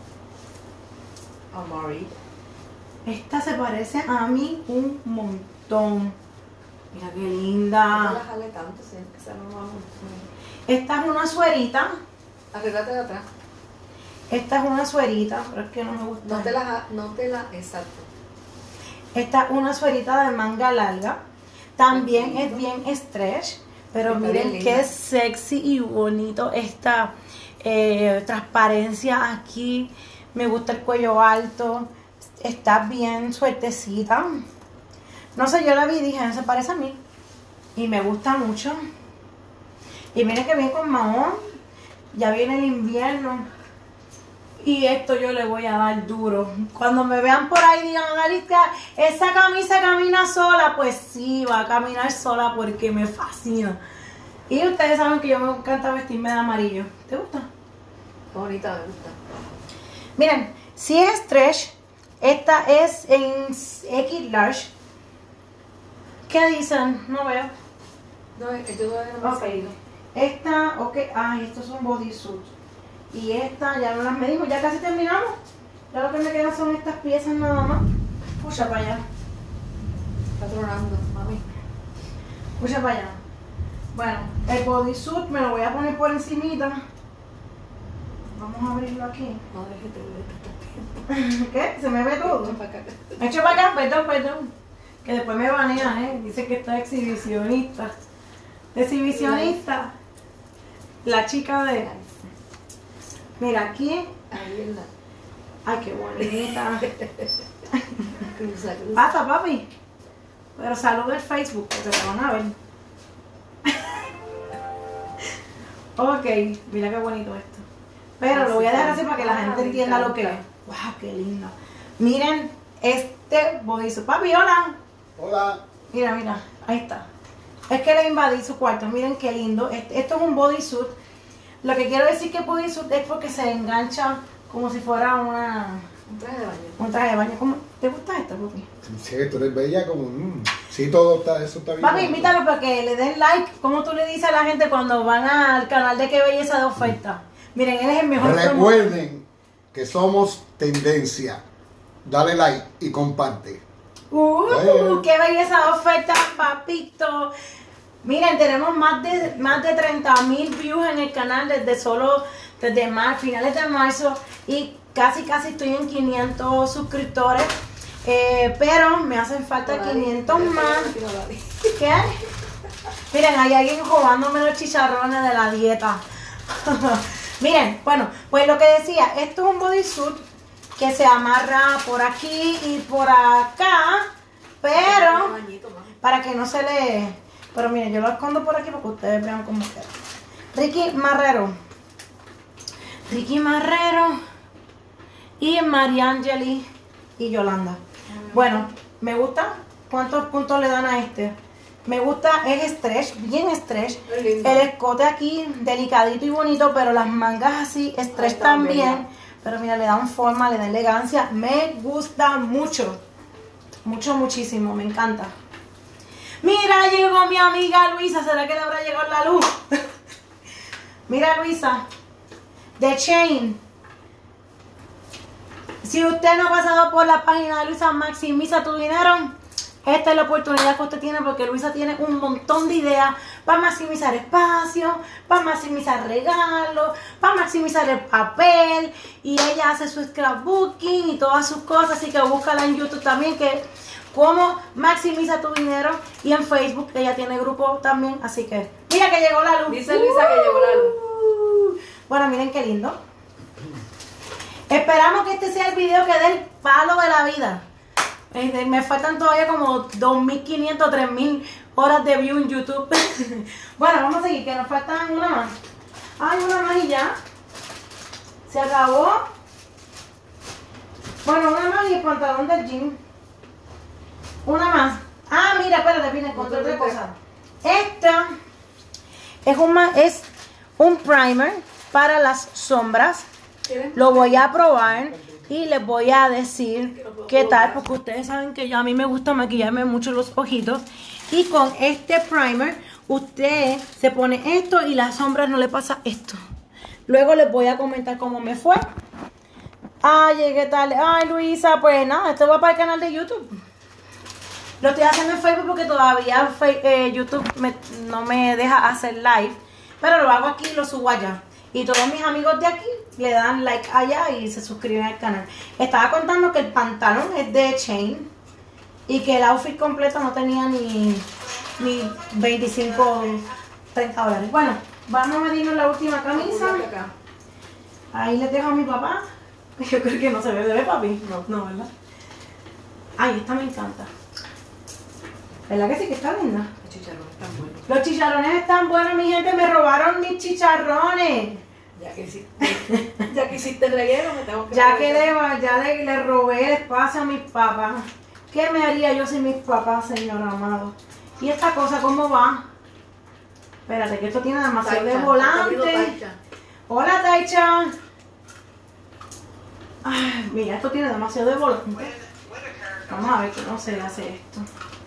Amari. Esta se parece a mí un montón. Mira qué No linda. la jale tanto, sí. Esa no vamos. Esta es una suerita. Arréglate de atrás. Esta es una suerita, pero es que no me gusta. No te la, ja- no te la, exacto. Esta es una suerita de manga larga. También es bien stretch. Pero Está miren bien qué linda. sexy y bonito esta eh, transparencia aquí. Me gusta el cuello alto. Está bien suertecita. No sé, yo la vi y dije, se parece a mí. Y me gusta mucho. Y miren que viene con mahón. Ya viene el invierno. Y esto yo le voy a dar duro. Cuando me vean por ahí digan, Alicia, esa camisa camina sola. Pues sí, va a caminar sola porque me fascina. Y ustedes saben que yo me encanta vestirme de amarillo. ¿Te gusta? Qué bonita, me gusta. Miren, si es stretch, esta es en X large. ¿Qué dicen? No veo. No, eh, yo todavía no me he Ok. salido. Esta, ok, ay, estos son bodysuit. Y esta ya no las medimos, ya casi terminamos. Ya lo que me quedan son estas piezas nada más. Pucha para allá, Está tronando, mami. pucha para allá. Bueno, el bodysuit me lo voy a poner por encimita. Vamos a abrirlo aquí. No dejes de ver. ¿Qué? ¿Se me ve todo? Para acá. Me echo para acá, perdón, perdón. Que después me banean, ¿eh? Dice que estoy exhibicionista. Exhibicionista. La chica de... Mira, aquí. Ahí en la Ay, qué bonita. cruza, cruza. Pasa, papi. Pero saluda el Facebook, porque te van a ver. Ok, mira qué bonito esto. Pero lo voy a dejar así para que la gente entienda lo que es. Wow, qué linda. Miren este bodysuit. Papi, hola. Hola. Mira, mira, ahí está. Es que le invadí su cuarto. Miren qué lindo. Este- Esto es un bodysuit. Lo que quiero decir que bodysuit es porque se engancha como si fuera una, Un traje de baño. un traje de baño. ¿Cómo? ¿Te gusta esto, papi? Sí, tú eres bella como... mm, sí, todo está, eso está bien. Papi, bonito. invítalo para que le den like. ¿Cómo tú le dices a la gente cuando van al canal de Qué Belleza de Oferta? Miren, él es el mejor promotor. Recuerden que somos tendencia. Dale like y comparte. Uh, Bueno. ¡Qué belleza de oferta, papito! Miren, tenemos más de más de treinta mil views en el canal desde solo desde mar, finales de marzo y casi casi estoy en quinientos suscriptores. Eh, pero me hacen falta quinientos más. ¿Qué? Miren, hay alguien robándome los chicharrones de la dieta. Miren, bueno, pues lo que decía, esto es un bodysuit que se amarra por aquí y por acá, pero para que no se le... Pero miren, yo lo escondo por aquí para que ustedes vean cómo queda. Ricky Marrero. Ricky Marrero y Mariangeli y Yolanda. Bueno, me gusta. ¿Cuántos puntos le dan a este? Me gusta, es stretch, bien stretch. Es lindo. El escote aquí delicadito y bonito, pero las mangas así, stretch Ay, también. también. Pero mira, le dan forma, le da elegancia. Me gusta mucho. Mucho, muchísimo, me encanta. Mira, llegó mi amiga Luisa. ¿Será que le habrá llegado la luz? Mira, Luisa. The Chain. Si usted no ha pasado por la página de Luisa Maximiza tu Dinero, esta es la oportunidad que usted tiene porque Luisa tiene un montón de ideas para maximizar espacio, para maximizar regalos, para maximizar el papel y ella hace su scrapbooking y todas sus cosas, así que búscala en YouTube también que como maximiza tu dinero y en Facebook ella tiene grupo también, así que mira que llegó la luz. Dice Luisa que llegó la luz. Uh, Bueno, miren qué lindo. Esperamos que este sea el video que dé el palo de la vida. Este, me faltan todavía como dos mil quinientas, tres mil horas de view en YouTube. Bueno, vamos a seguir, que nos faltan una más. Ay, una más y ya. Se acabó. Bueno, una más y el pantalón del jean. Una más. Ah, mira, espérate, viene, encontré otra cosa. Esta es un, es un primer para las sombras. Lo voy a probar y les voy a decir qué tal, porque ustedes saben que yo a mí me gusta maquillarme mucho los ojitos. Y con este primer, usted se pone esto y las sombras no le pasa esto. Luego les voy a comentar cómo me fue. Ay, llegué tarde. Ay, Luisa, pues nada, esto va para el canal de YouTube. Lo estoy haciendo en Facebook porque todavía eh, YouTube me, no me deja hacer live. Pero lo hago aquí y lo subo allá. Y todos mis amigos de aquí le dan like allá y se suscriben al canal. Estaba contando que el pantalón es de Chain y que el outfit completo no tenía ni, ni veinticinco, treinta dólares. Bueno, vamos a medirnos la última camisa. Ahí les dejo a mi papá. Yo creo que no se ve, ¿se ve, papi? No, no, ¿verdad? Ay, esta me encanta. ¿Verdad que sí que está linda? Los chicharrones están buenos. Los chicharrones están buenos, mi gente. Me robaron mis chicharrones. Ya que hiciste, ya que hiciste relleno, me tengo que... Ya que le, ya le, le robé el espacio a mis papás. ¿Qué me haría yo sin mis papás, señor amado? ¿Y esta cosa cómo va? Espérate, que esto tiene demasiado Taicha, de volante. Taicha. Hola, Taicha. Ay, mira, esto tiene demasiado de volante. Vamos a ver cómo se hace esto.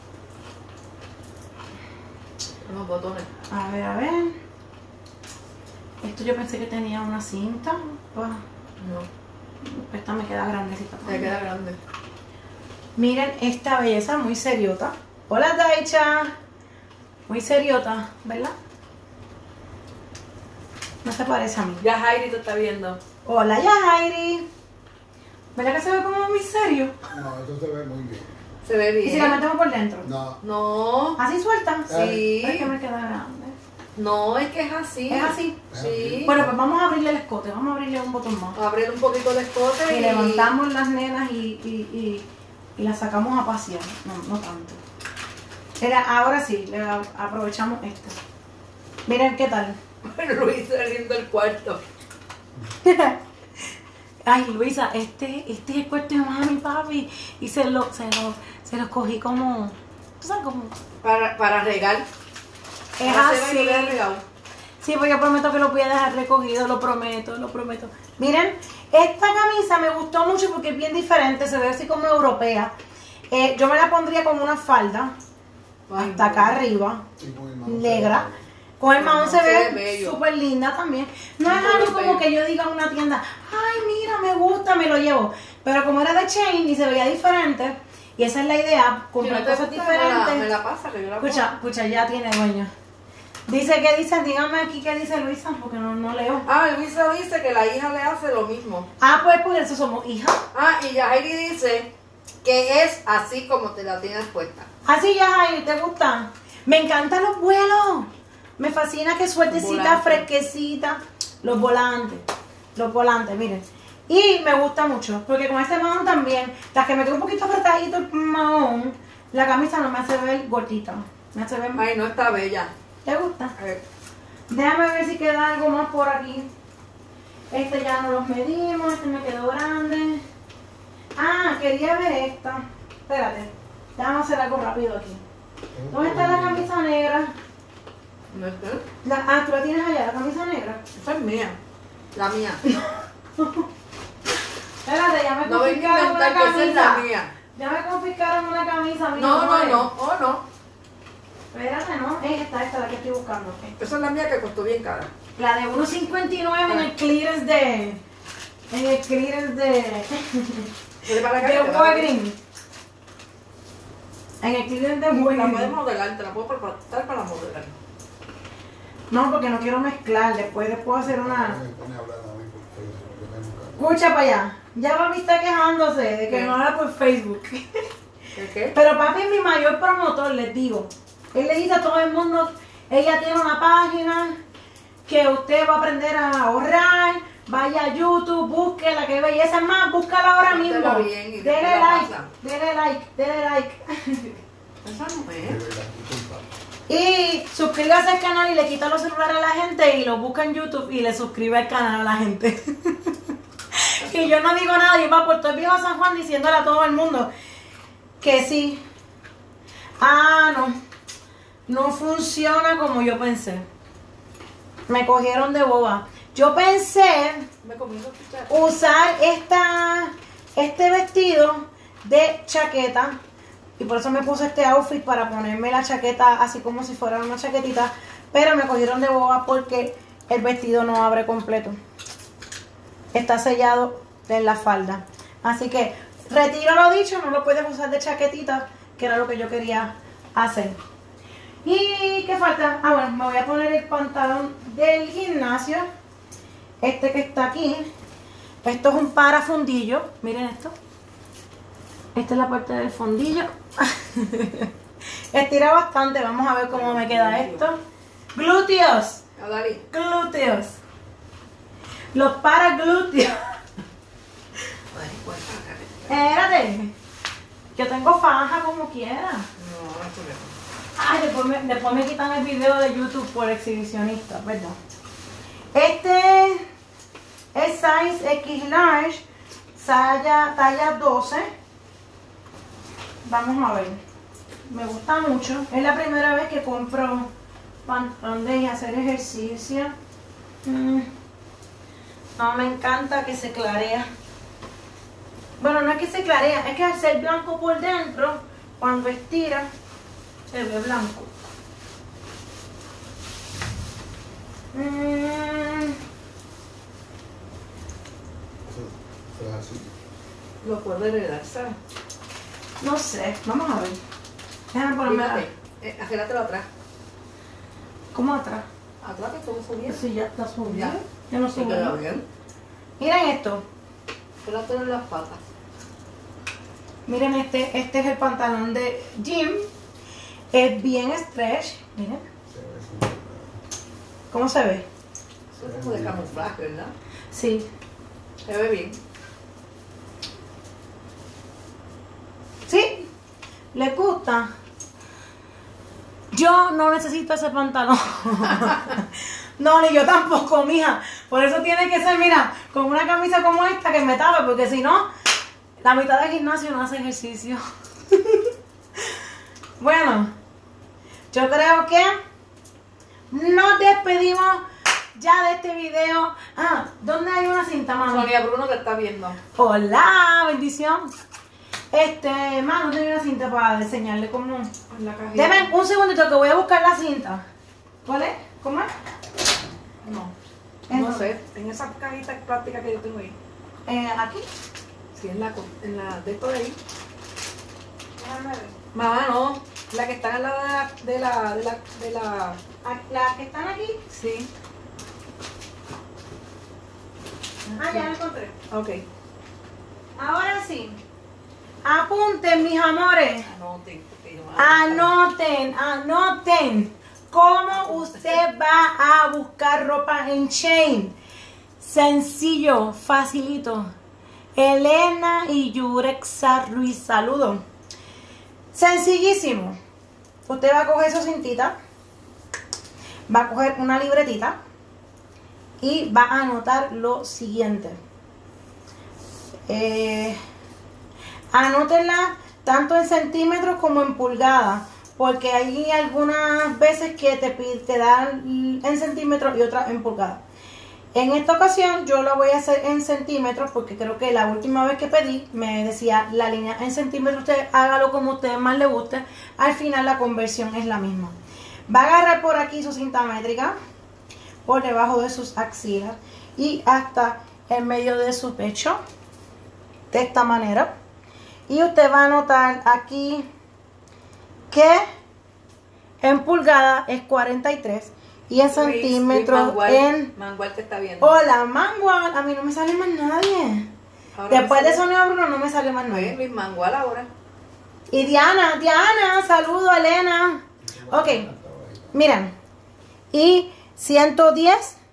Unos botones. A ver, a ver. Esto yo pensé que tenía una cinta. Pues, No, esta me queda grandecita. te queda grande. Miren esta belleza muy seriota. Hola, Taicha. Muy seriota, ¿verdad? No se parece a mí. Ya Jairi te está viendo. Hola, Yajairi. ¿Verdad que se ve como muy serio? No, esto se ve muy bien. Se ve ¿Y si la bien. metemos por dentro? No, No, ¿Así suelta? sí. Es que me queda grande. No, es que es así. ¿Es así? Sí. Bueno, pues vamos a abrirle el escote. Vamos a abrirle un botón más. Abrir un poquito el escote Y y... levantamos las nenas y, y, y, y las sacamos a pasear. No, no tanto. Era, ahora sí, le a- aprovechamos esto. Miren qué tal. Bueno, Luis saliendo del cuarto. Ay, Luisa, este, este es el cuarto de mami, papi. Y se lo, se lo, se lo cogí como, ¿tú sabes cómo? Para, para regar. Es Ahora se va y así. lo deja regado. Sí, porque yo prometo que lo voy a dejar recogido, lo prometo, lo prometo. Miren, esta camisa me gustó mucho porque es bien diferente, se ve así como europea. Eh, yo me la pondría con una falda, Ay, hasta acá no. arriba, y con el manos negra. se ve Con el mahón se Se ve ve bello. súper linda también. No es Muy algo como bello. que yo diga en una tienda, ay, mira, me gusta, me lo llevo. Pero como era de Chain y se veía diferente, y esa es la idea, Si no comprar te cosas gusta, me la, diferentes. me la pasa, que yo la Escucha, escucha, ya tiene dueño. Dice, ¿qué dice? Dígame aquí qué dice Luisa, porque no, no leo. pongo. Ah, Luisa dice que la hija le hace lo mismo. Ah, pues por eso somos hijas. Ah, y Yajairi dice que es así como te la tienes puesta. Así ya, Jair, ¿te gusta? Me encantan los vuelos. Me fascina que suertecita, Volante. fresquecita. Los volantes. Los volantes, miren. Y me gusta mucho, porque con este mahón también, las que me quedó un poquito apretadito el mahón, la camisa no me hace ver gordita. Me hace ver... Ay, no está bella. ¿Te gusta? A ver. Déjame ver si queda algo más por aquí. Este ya no los medimos, este me quedó grande. Ah, quería ver esta. Espérate, déjame hacer algo rápido aquí. ¿Dónde está la camisa negra? ¿No está? La, ah, tú la tienes allá, la camisa negra. Esa es mía. La mía. Espérate, ya me No venga a confiscaron una inventar que esa es la camisa. mía. Ya me confiscaron una camisa. mira, No, no, joder. no. Oh, no. Espérate, no. Es esta, esta la que estoy buscando. Esa es la mía que costó bien cara. La de uno cincuenta y nueve en el clearance de... En el clearance de... Dale para acá, de que te va a- Walgreens. En el clearance de La puedes Walgreens. modelar, te la puedo preparar para modelar. No, porque no quiero mezclar. Después, después hacer una... Me pone a hablar a mí por Facebook, yo me nunca- Escucha para allá. Ya papi está quejándose de que ¿Qué? no habla por Facebook. ¿El qué? Pero papi es mi mayor promotor, les digo. Él le dice a todo el mundo, ella tiene una página que usted va a aprender a ahorrar. Vaya a YouTube, búsquela, qué belleza. Es más, búscala ahora mismo. Búscala bien y Dele después la like, pasa. dele like, dele like. Esa no De es. verdad, disculpa. Y suscríbase al canal y le quita los celulares a la gente y lo busca en YouTube y le suscribe al canal a la gente. Y yo no digo nada, yo va por todo el viejo San Juan diciéndole a todo el mundo que sí. Ah, no. No funciona como yo pensé. Me cogieron de boba. Yo pensé Me comí dos cucharas. usar esta, este vestido de chaqueta. Y por eso me puse este outfit para ponerme la chaqueta así como si fuera una chaquetita. Pero me cogieron de boba porque el vestido no abre completo. Está sellado en la falda. Así que retiro lo dicho, no lo puedes usar de chaquetita, que era lo que yo quería hacer. ¿Y qué falta? Ah, bueno, me voy a poner el pantalón del gimnasio. Este que está aquí. Esto es un parafundillo. Miren esto. Esta es la parte del fondillo. Estira bastante. Vamos a ver cómo me queda esto. Glúteos. A Dari. Glúteos. Los paraglúteos. Dari, cuenta, Espérate. Yo tengo faja como quiera. no, no hay problema. Ay, después me, después me quitan el video de YouTube por exhibicionista, ¿verdad? Este es size X large, talla, talla doce. Vamos a ver. Me gusta mucho. Es la primera vez que compro pantalón de hacer ejercicio. Mm. No, me encanta que se clarea. Bueno, no es que se clarea, es que al ser blanco por dentro, cuando estira, se ve blanco. Mm, Eso, eso es así. Lo puedo heredar, ¿sabes? no sé, vamos a ver. Déjame ponerme la... Fíjate, eh, agérratelo atrás. ¿Cómo atrás? Atrás que todo subiendo. Si ya está subido. Ya. Yo no Se subo. queda bien. Miren esto. Agérratelo en las patas. Miren este, este es el pantalón de gym. Es bien stretch. Miren. Se ve así. ¿Cómo se ve? Eso es como de camuflaje, ¿verdad? Sí. Se ve bien. ¿Sí? ¿Les gusta? Yo no necesito ese pantalón. No, ni yo tampoco, mija. Por eso tiene que ser, mira, con una camisa como esta que me tape, porque si no, la mitad del gimnasio no hace ejercicio. Bueno, yo creo que nos despedimos ya de este video. Ah, ¿dónde hay una cinta, mami? Sonia Bruno te está viendo. Hola, bendición. Este, ma, ¿dónde hay una cinta para enseñarle cómo? En la cajita. Deme un segundito que voy a buscar la cinta. ¿Cuál es? ¿Cómo es? No. ¿En No dónde? sé. En esa cajita plástica que yo tengo ahí. Eh, aquí. Sí, en la, co- en la de esto de ahí. Déjame ver. Mamá, no. La que está al lado de la, de la, de la, de la... Ah, ¿las que están aquí? Sí. Ah, ya la encontré. Ok. Ahora sí. Apunten, mis amores. Anoten. porque yo- Anoten, anoten. ¿Cómo usted va a buscar ropa en Shein? Sencillo, facilito. Elena y Yurexa Ruiz, saludos. Sencillísimo. Usted va a coger su cintita, va a coger una libretita y va a anotar lo siguiente. Eh, anótenla tanto en centímetros como en pulgadas, porque hay algunas veces que te, pide- te dan en centímetros y otras en pulgadas. En esta ocasión yo lo voy a hacer en centímetros porque creo que la última vez que pedí me decía la línea en centímetros. Usted hágalo como a usted más le guste. Al final la conversión es la misma. Va a agarrar por aquí su cinta métrica, por debajo de sus axilas y hasta el medio de su pecho, de esta manera. Y usted va a notar aquí que en pulgada es cuarenta y tres y en Luis, centímetros Luis Mangual, en... Mangual te está viendo. Hola, Mangual. A mí no me sale más nadie. Ahora Después me de sale- Sonia Bruno no me sale más Oye, nadie. Luis Mangual ahora. Y Diana, Diana, saludo, Elena. Ok, miren. Y ciento diez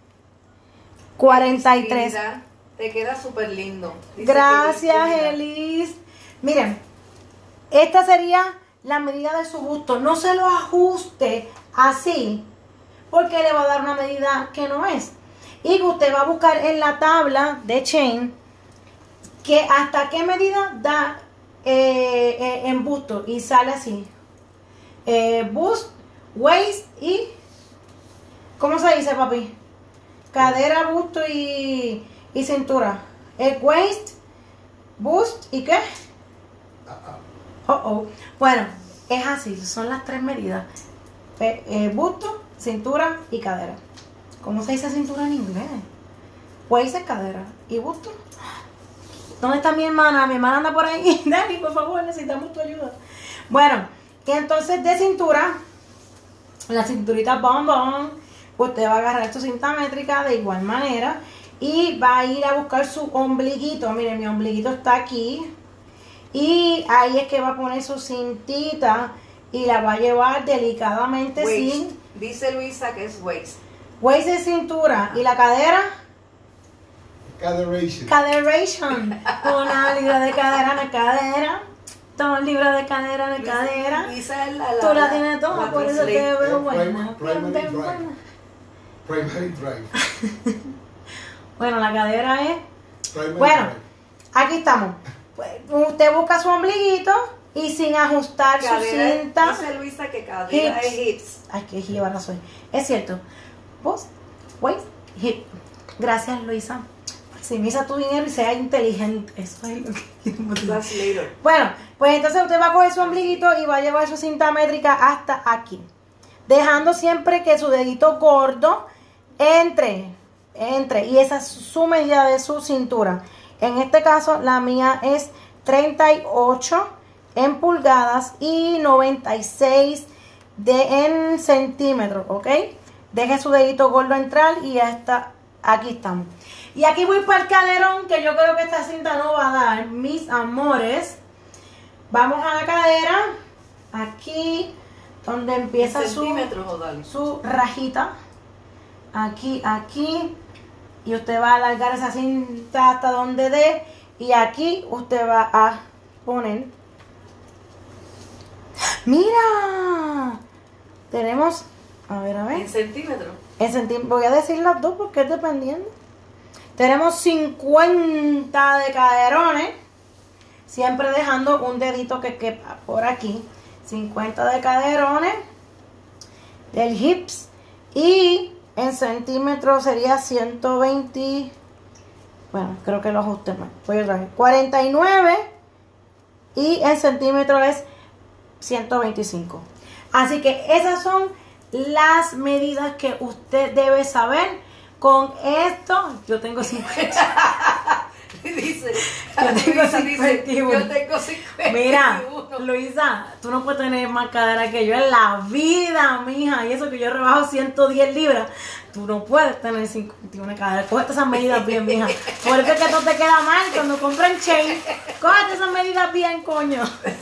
cuarenta y tres. Mira, te queda súper lindo. Dice Gracias, que- Elis. Miren, esta sería la medida de su busto. No se lo ajuste así, porque le va a dar una medida que no es. Y usted va a buscar en la tabla de Chain que hasta qué medida da eh, eh, en busto. Y sale así. Eh, bust, waist y... ¿Cómo se dice, papi? Cadera, busto y, y cintura. El waist, bust y ¿qué? Oh, oh. Bueno, es así, son las tres medidas. Eh, eh, busto, cintura y cadera. ¿Cómo se dice cintura en inglés? Waist es cadera. ¿Y busto? ¿Dónde está mi hermana? Mi hermana anda por ahí. Dani, por favor, necesitamos tu ayuda. Bueno, y entonces de cintura, la cinturita bombón, usted va a agarrar su cinta métrica de igual manera y va a ir a buscar su ombliguito. Miren, mi ombliguito está aquí. Y ahí es que va a poner su cintita y la va a llevar delicadamente Waist. sin... Dice Luisa que es waist. Waist de cintura. ¿Y la cadera? Caderation. Caderation. Una libra de cadera en la cadera. Dos libras de cadera en la cadera. Luisa es la, la, Tú la tienes toda, la por eso te translate. veo Eh, buena. primary Bien, bien drive. buena. Primary drive. Bueno, la cadera es... Primary Bueno, drive. aquí estamos. Pues, usted busca su ombliguito y sin ajustar su Cadera, cinta... dice Luisa que cadera Hips. es hips. Ay, qué llevada soy. Es cierto. Vos, waist, hip. Gracias, Luisa. Si me hizo tu dinero y sea inteligente. Eso es lo que quiero. That's later. Bueno, pues entonces usted va a coger su ombliguito y va a llevar su cinta métrica hasta aquí. Dejando siempre que su dedito gordo entre, entre. Y esa es su medida de su cintura. En este caso, la mía es treinta y ocho en pulgadas y noventa y seis de, en centímetros, ¿ok? Deje su dedito gordo entrar y ya está, aquí estamos. Y aquí voy para el caderón, que yo creo que esta cinta no va a dar, mis amores. Vamos a la cadera, aquí, donde empieza su, Centímetros o dale. su rajita. Aquí, aquí. Y usted va a alargar esa cinta hasta donde dé. Y aquí usted va a poner... ¡Mira! Tenemos... A ver, a ver. En centímetros. En centímetros. Voy a decir las dos porque es dependiendo. Tenemos cincuenta de caderones. Siempre dejando un dedito que quepa por aquí. cincuenta de caderones. Del hips. Y en centímetros sería ciento veinte. Bueno, creo que lo ajusté mal. Voy otra vez. cuarenta y nueve. Y en centímetros es ciento veinticinco. Así que esas son las medidas que usted debe saber. Con esto, yo tengo cincuenta. Dice, Yo tengo Luisa dice, cincuenta y uno. yo tengo cincuenta y uno. Mira, Luisa, tú no puedes tener más cadera que yo en la vida, mija. Y eso que yo rebajo ciento diez libras. Tú no puedes tener cincuenta y una cadera. Cógete esas medidas bien, mija. Por eso es que esto te queda mal cuando compran Chain. Cógete esas medidas bien, coño.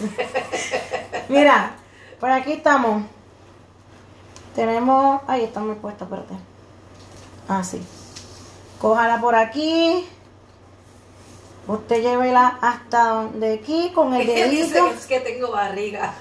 Mira, por aquí estamos. Tenemos... Ahí está muy puesta, espérate. Así. Cójala por aquí. Usted llévela hasta donde aquí con el Dice dedito. que es que tengo barriga.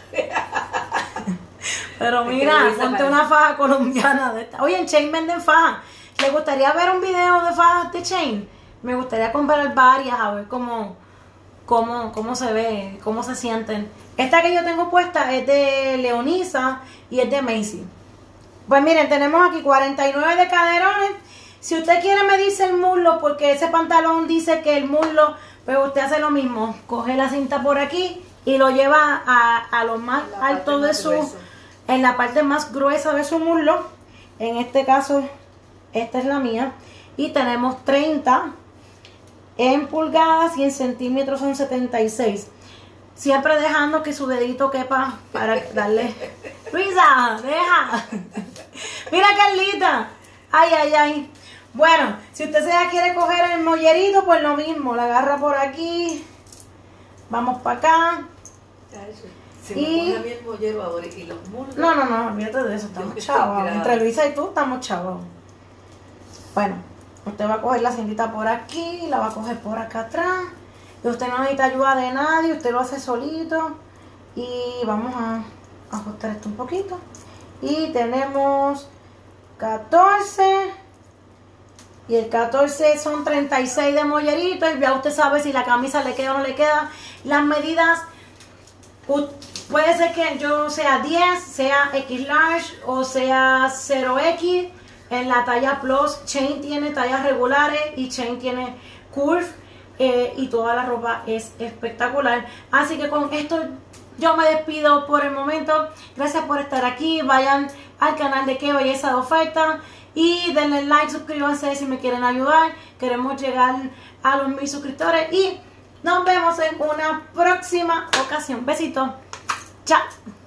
Pero Es que mira, Luisa ponte parece- una faja colombiana de esta. Oye, en Chain venden faja. ¿Le gustaría ver un video de fajas de Chain? Me gustaría comprar varias a ver cómo, cómo, cómo se ve, cómo se sienten. Esta que yo tengo puesta es de Leonisa y es de Macy. Pues miren, tenemos aquí cuarenta y nueve de caderones. Si usted quiere medirse el muslo, porque ese pantalón dice que el muslo, pues usted hace lo mismo. Coge la cinta por aquí y lo lleva a, a lo más La parte alto de más su... gruesa. En la parte más gruesa de su muslo. En este caso, esta es la mía. Y tenemos treinta en pulgadas y en centímetros son setenta y seis. Siempre dejando que su dedito quepa para darle... Luisa, deja. Mira, Carlita. Ay, ay, ay. Bueno, si usted se la quiere coger el mollerito, pues lo mismo. La agarra por aquí. Vamos para acá. Se Y- me pone a mí el mollero ahora y los muslos. No, no, no, olvídate de eso. Estamos Yo- chavos. Grave. Entre Luisa y tú estamos chavos. Bueno, Usted va a coger la cintita por aquí, la va a coger por acá atrás. Y usted no necesita ayuda de nadie, usted lo hace solito. Y vamos a ajustar esto un poquito. Y tenemos catorce. Y el catorce son treinta y seis de mollerito. Y ya usted sabe si la camisa le queda o no le queda. Las medidas, puede ser que yo sea diez, sea X large o sea cero X. En la talla plus, Chain tiene tallas regulares y Chain tiene curve. Eh, y toda la ropa es espectacular. Así que con esto yo me despido por el momento. Gracias por estar aquí. Vayan al canal de Qué Belleza de Oferta y denle like, suscríbanse si me quieren ayudar. Queremos llegar a los mil suscriptores y nos vemos en una próxima ocasión. Besitos. Chao.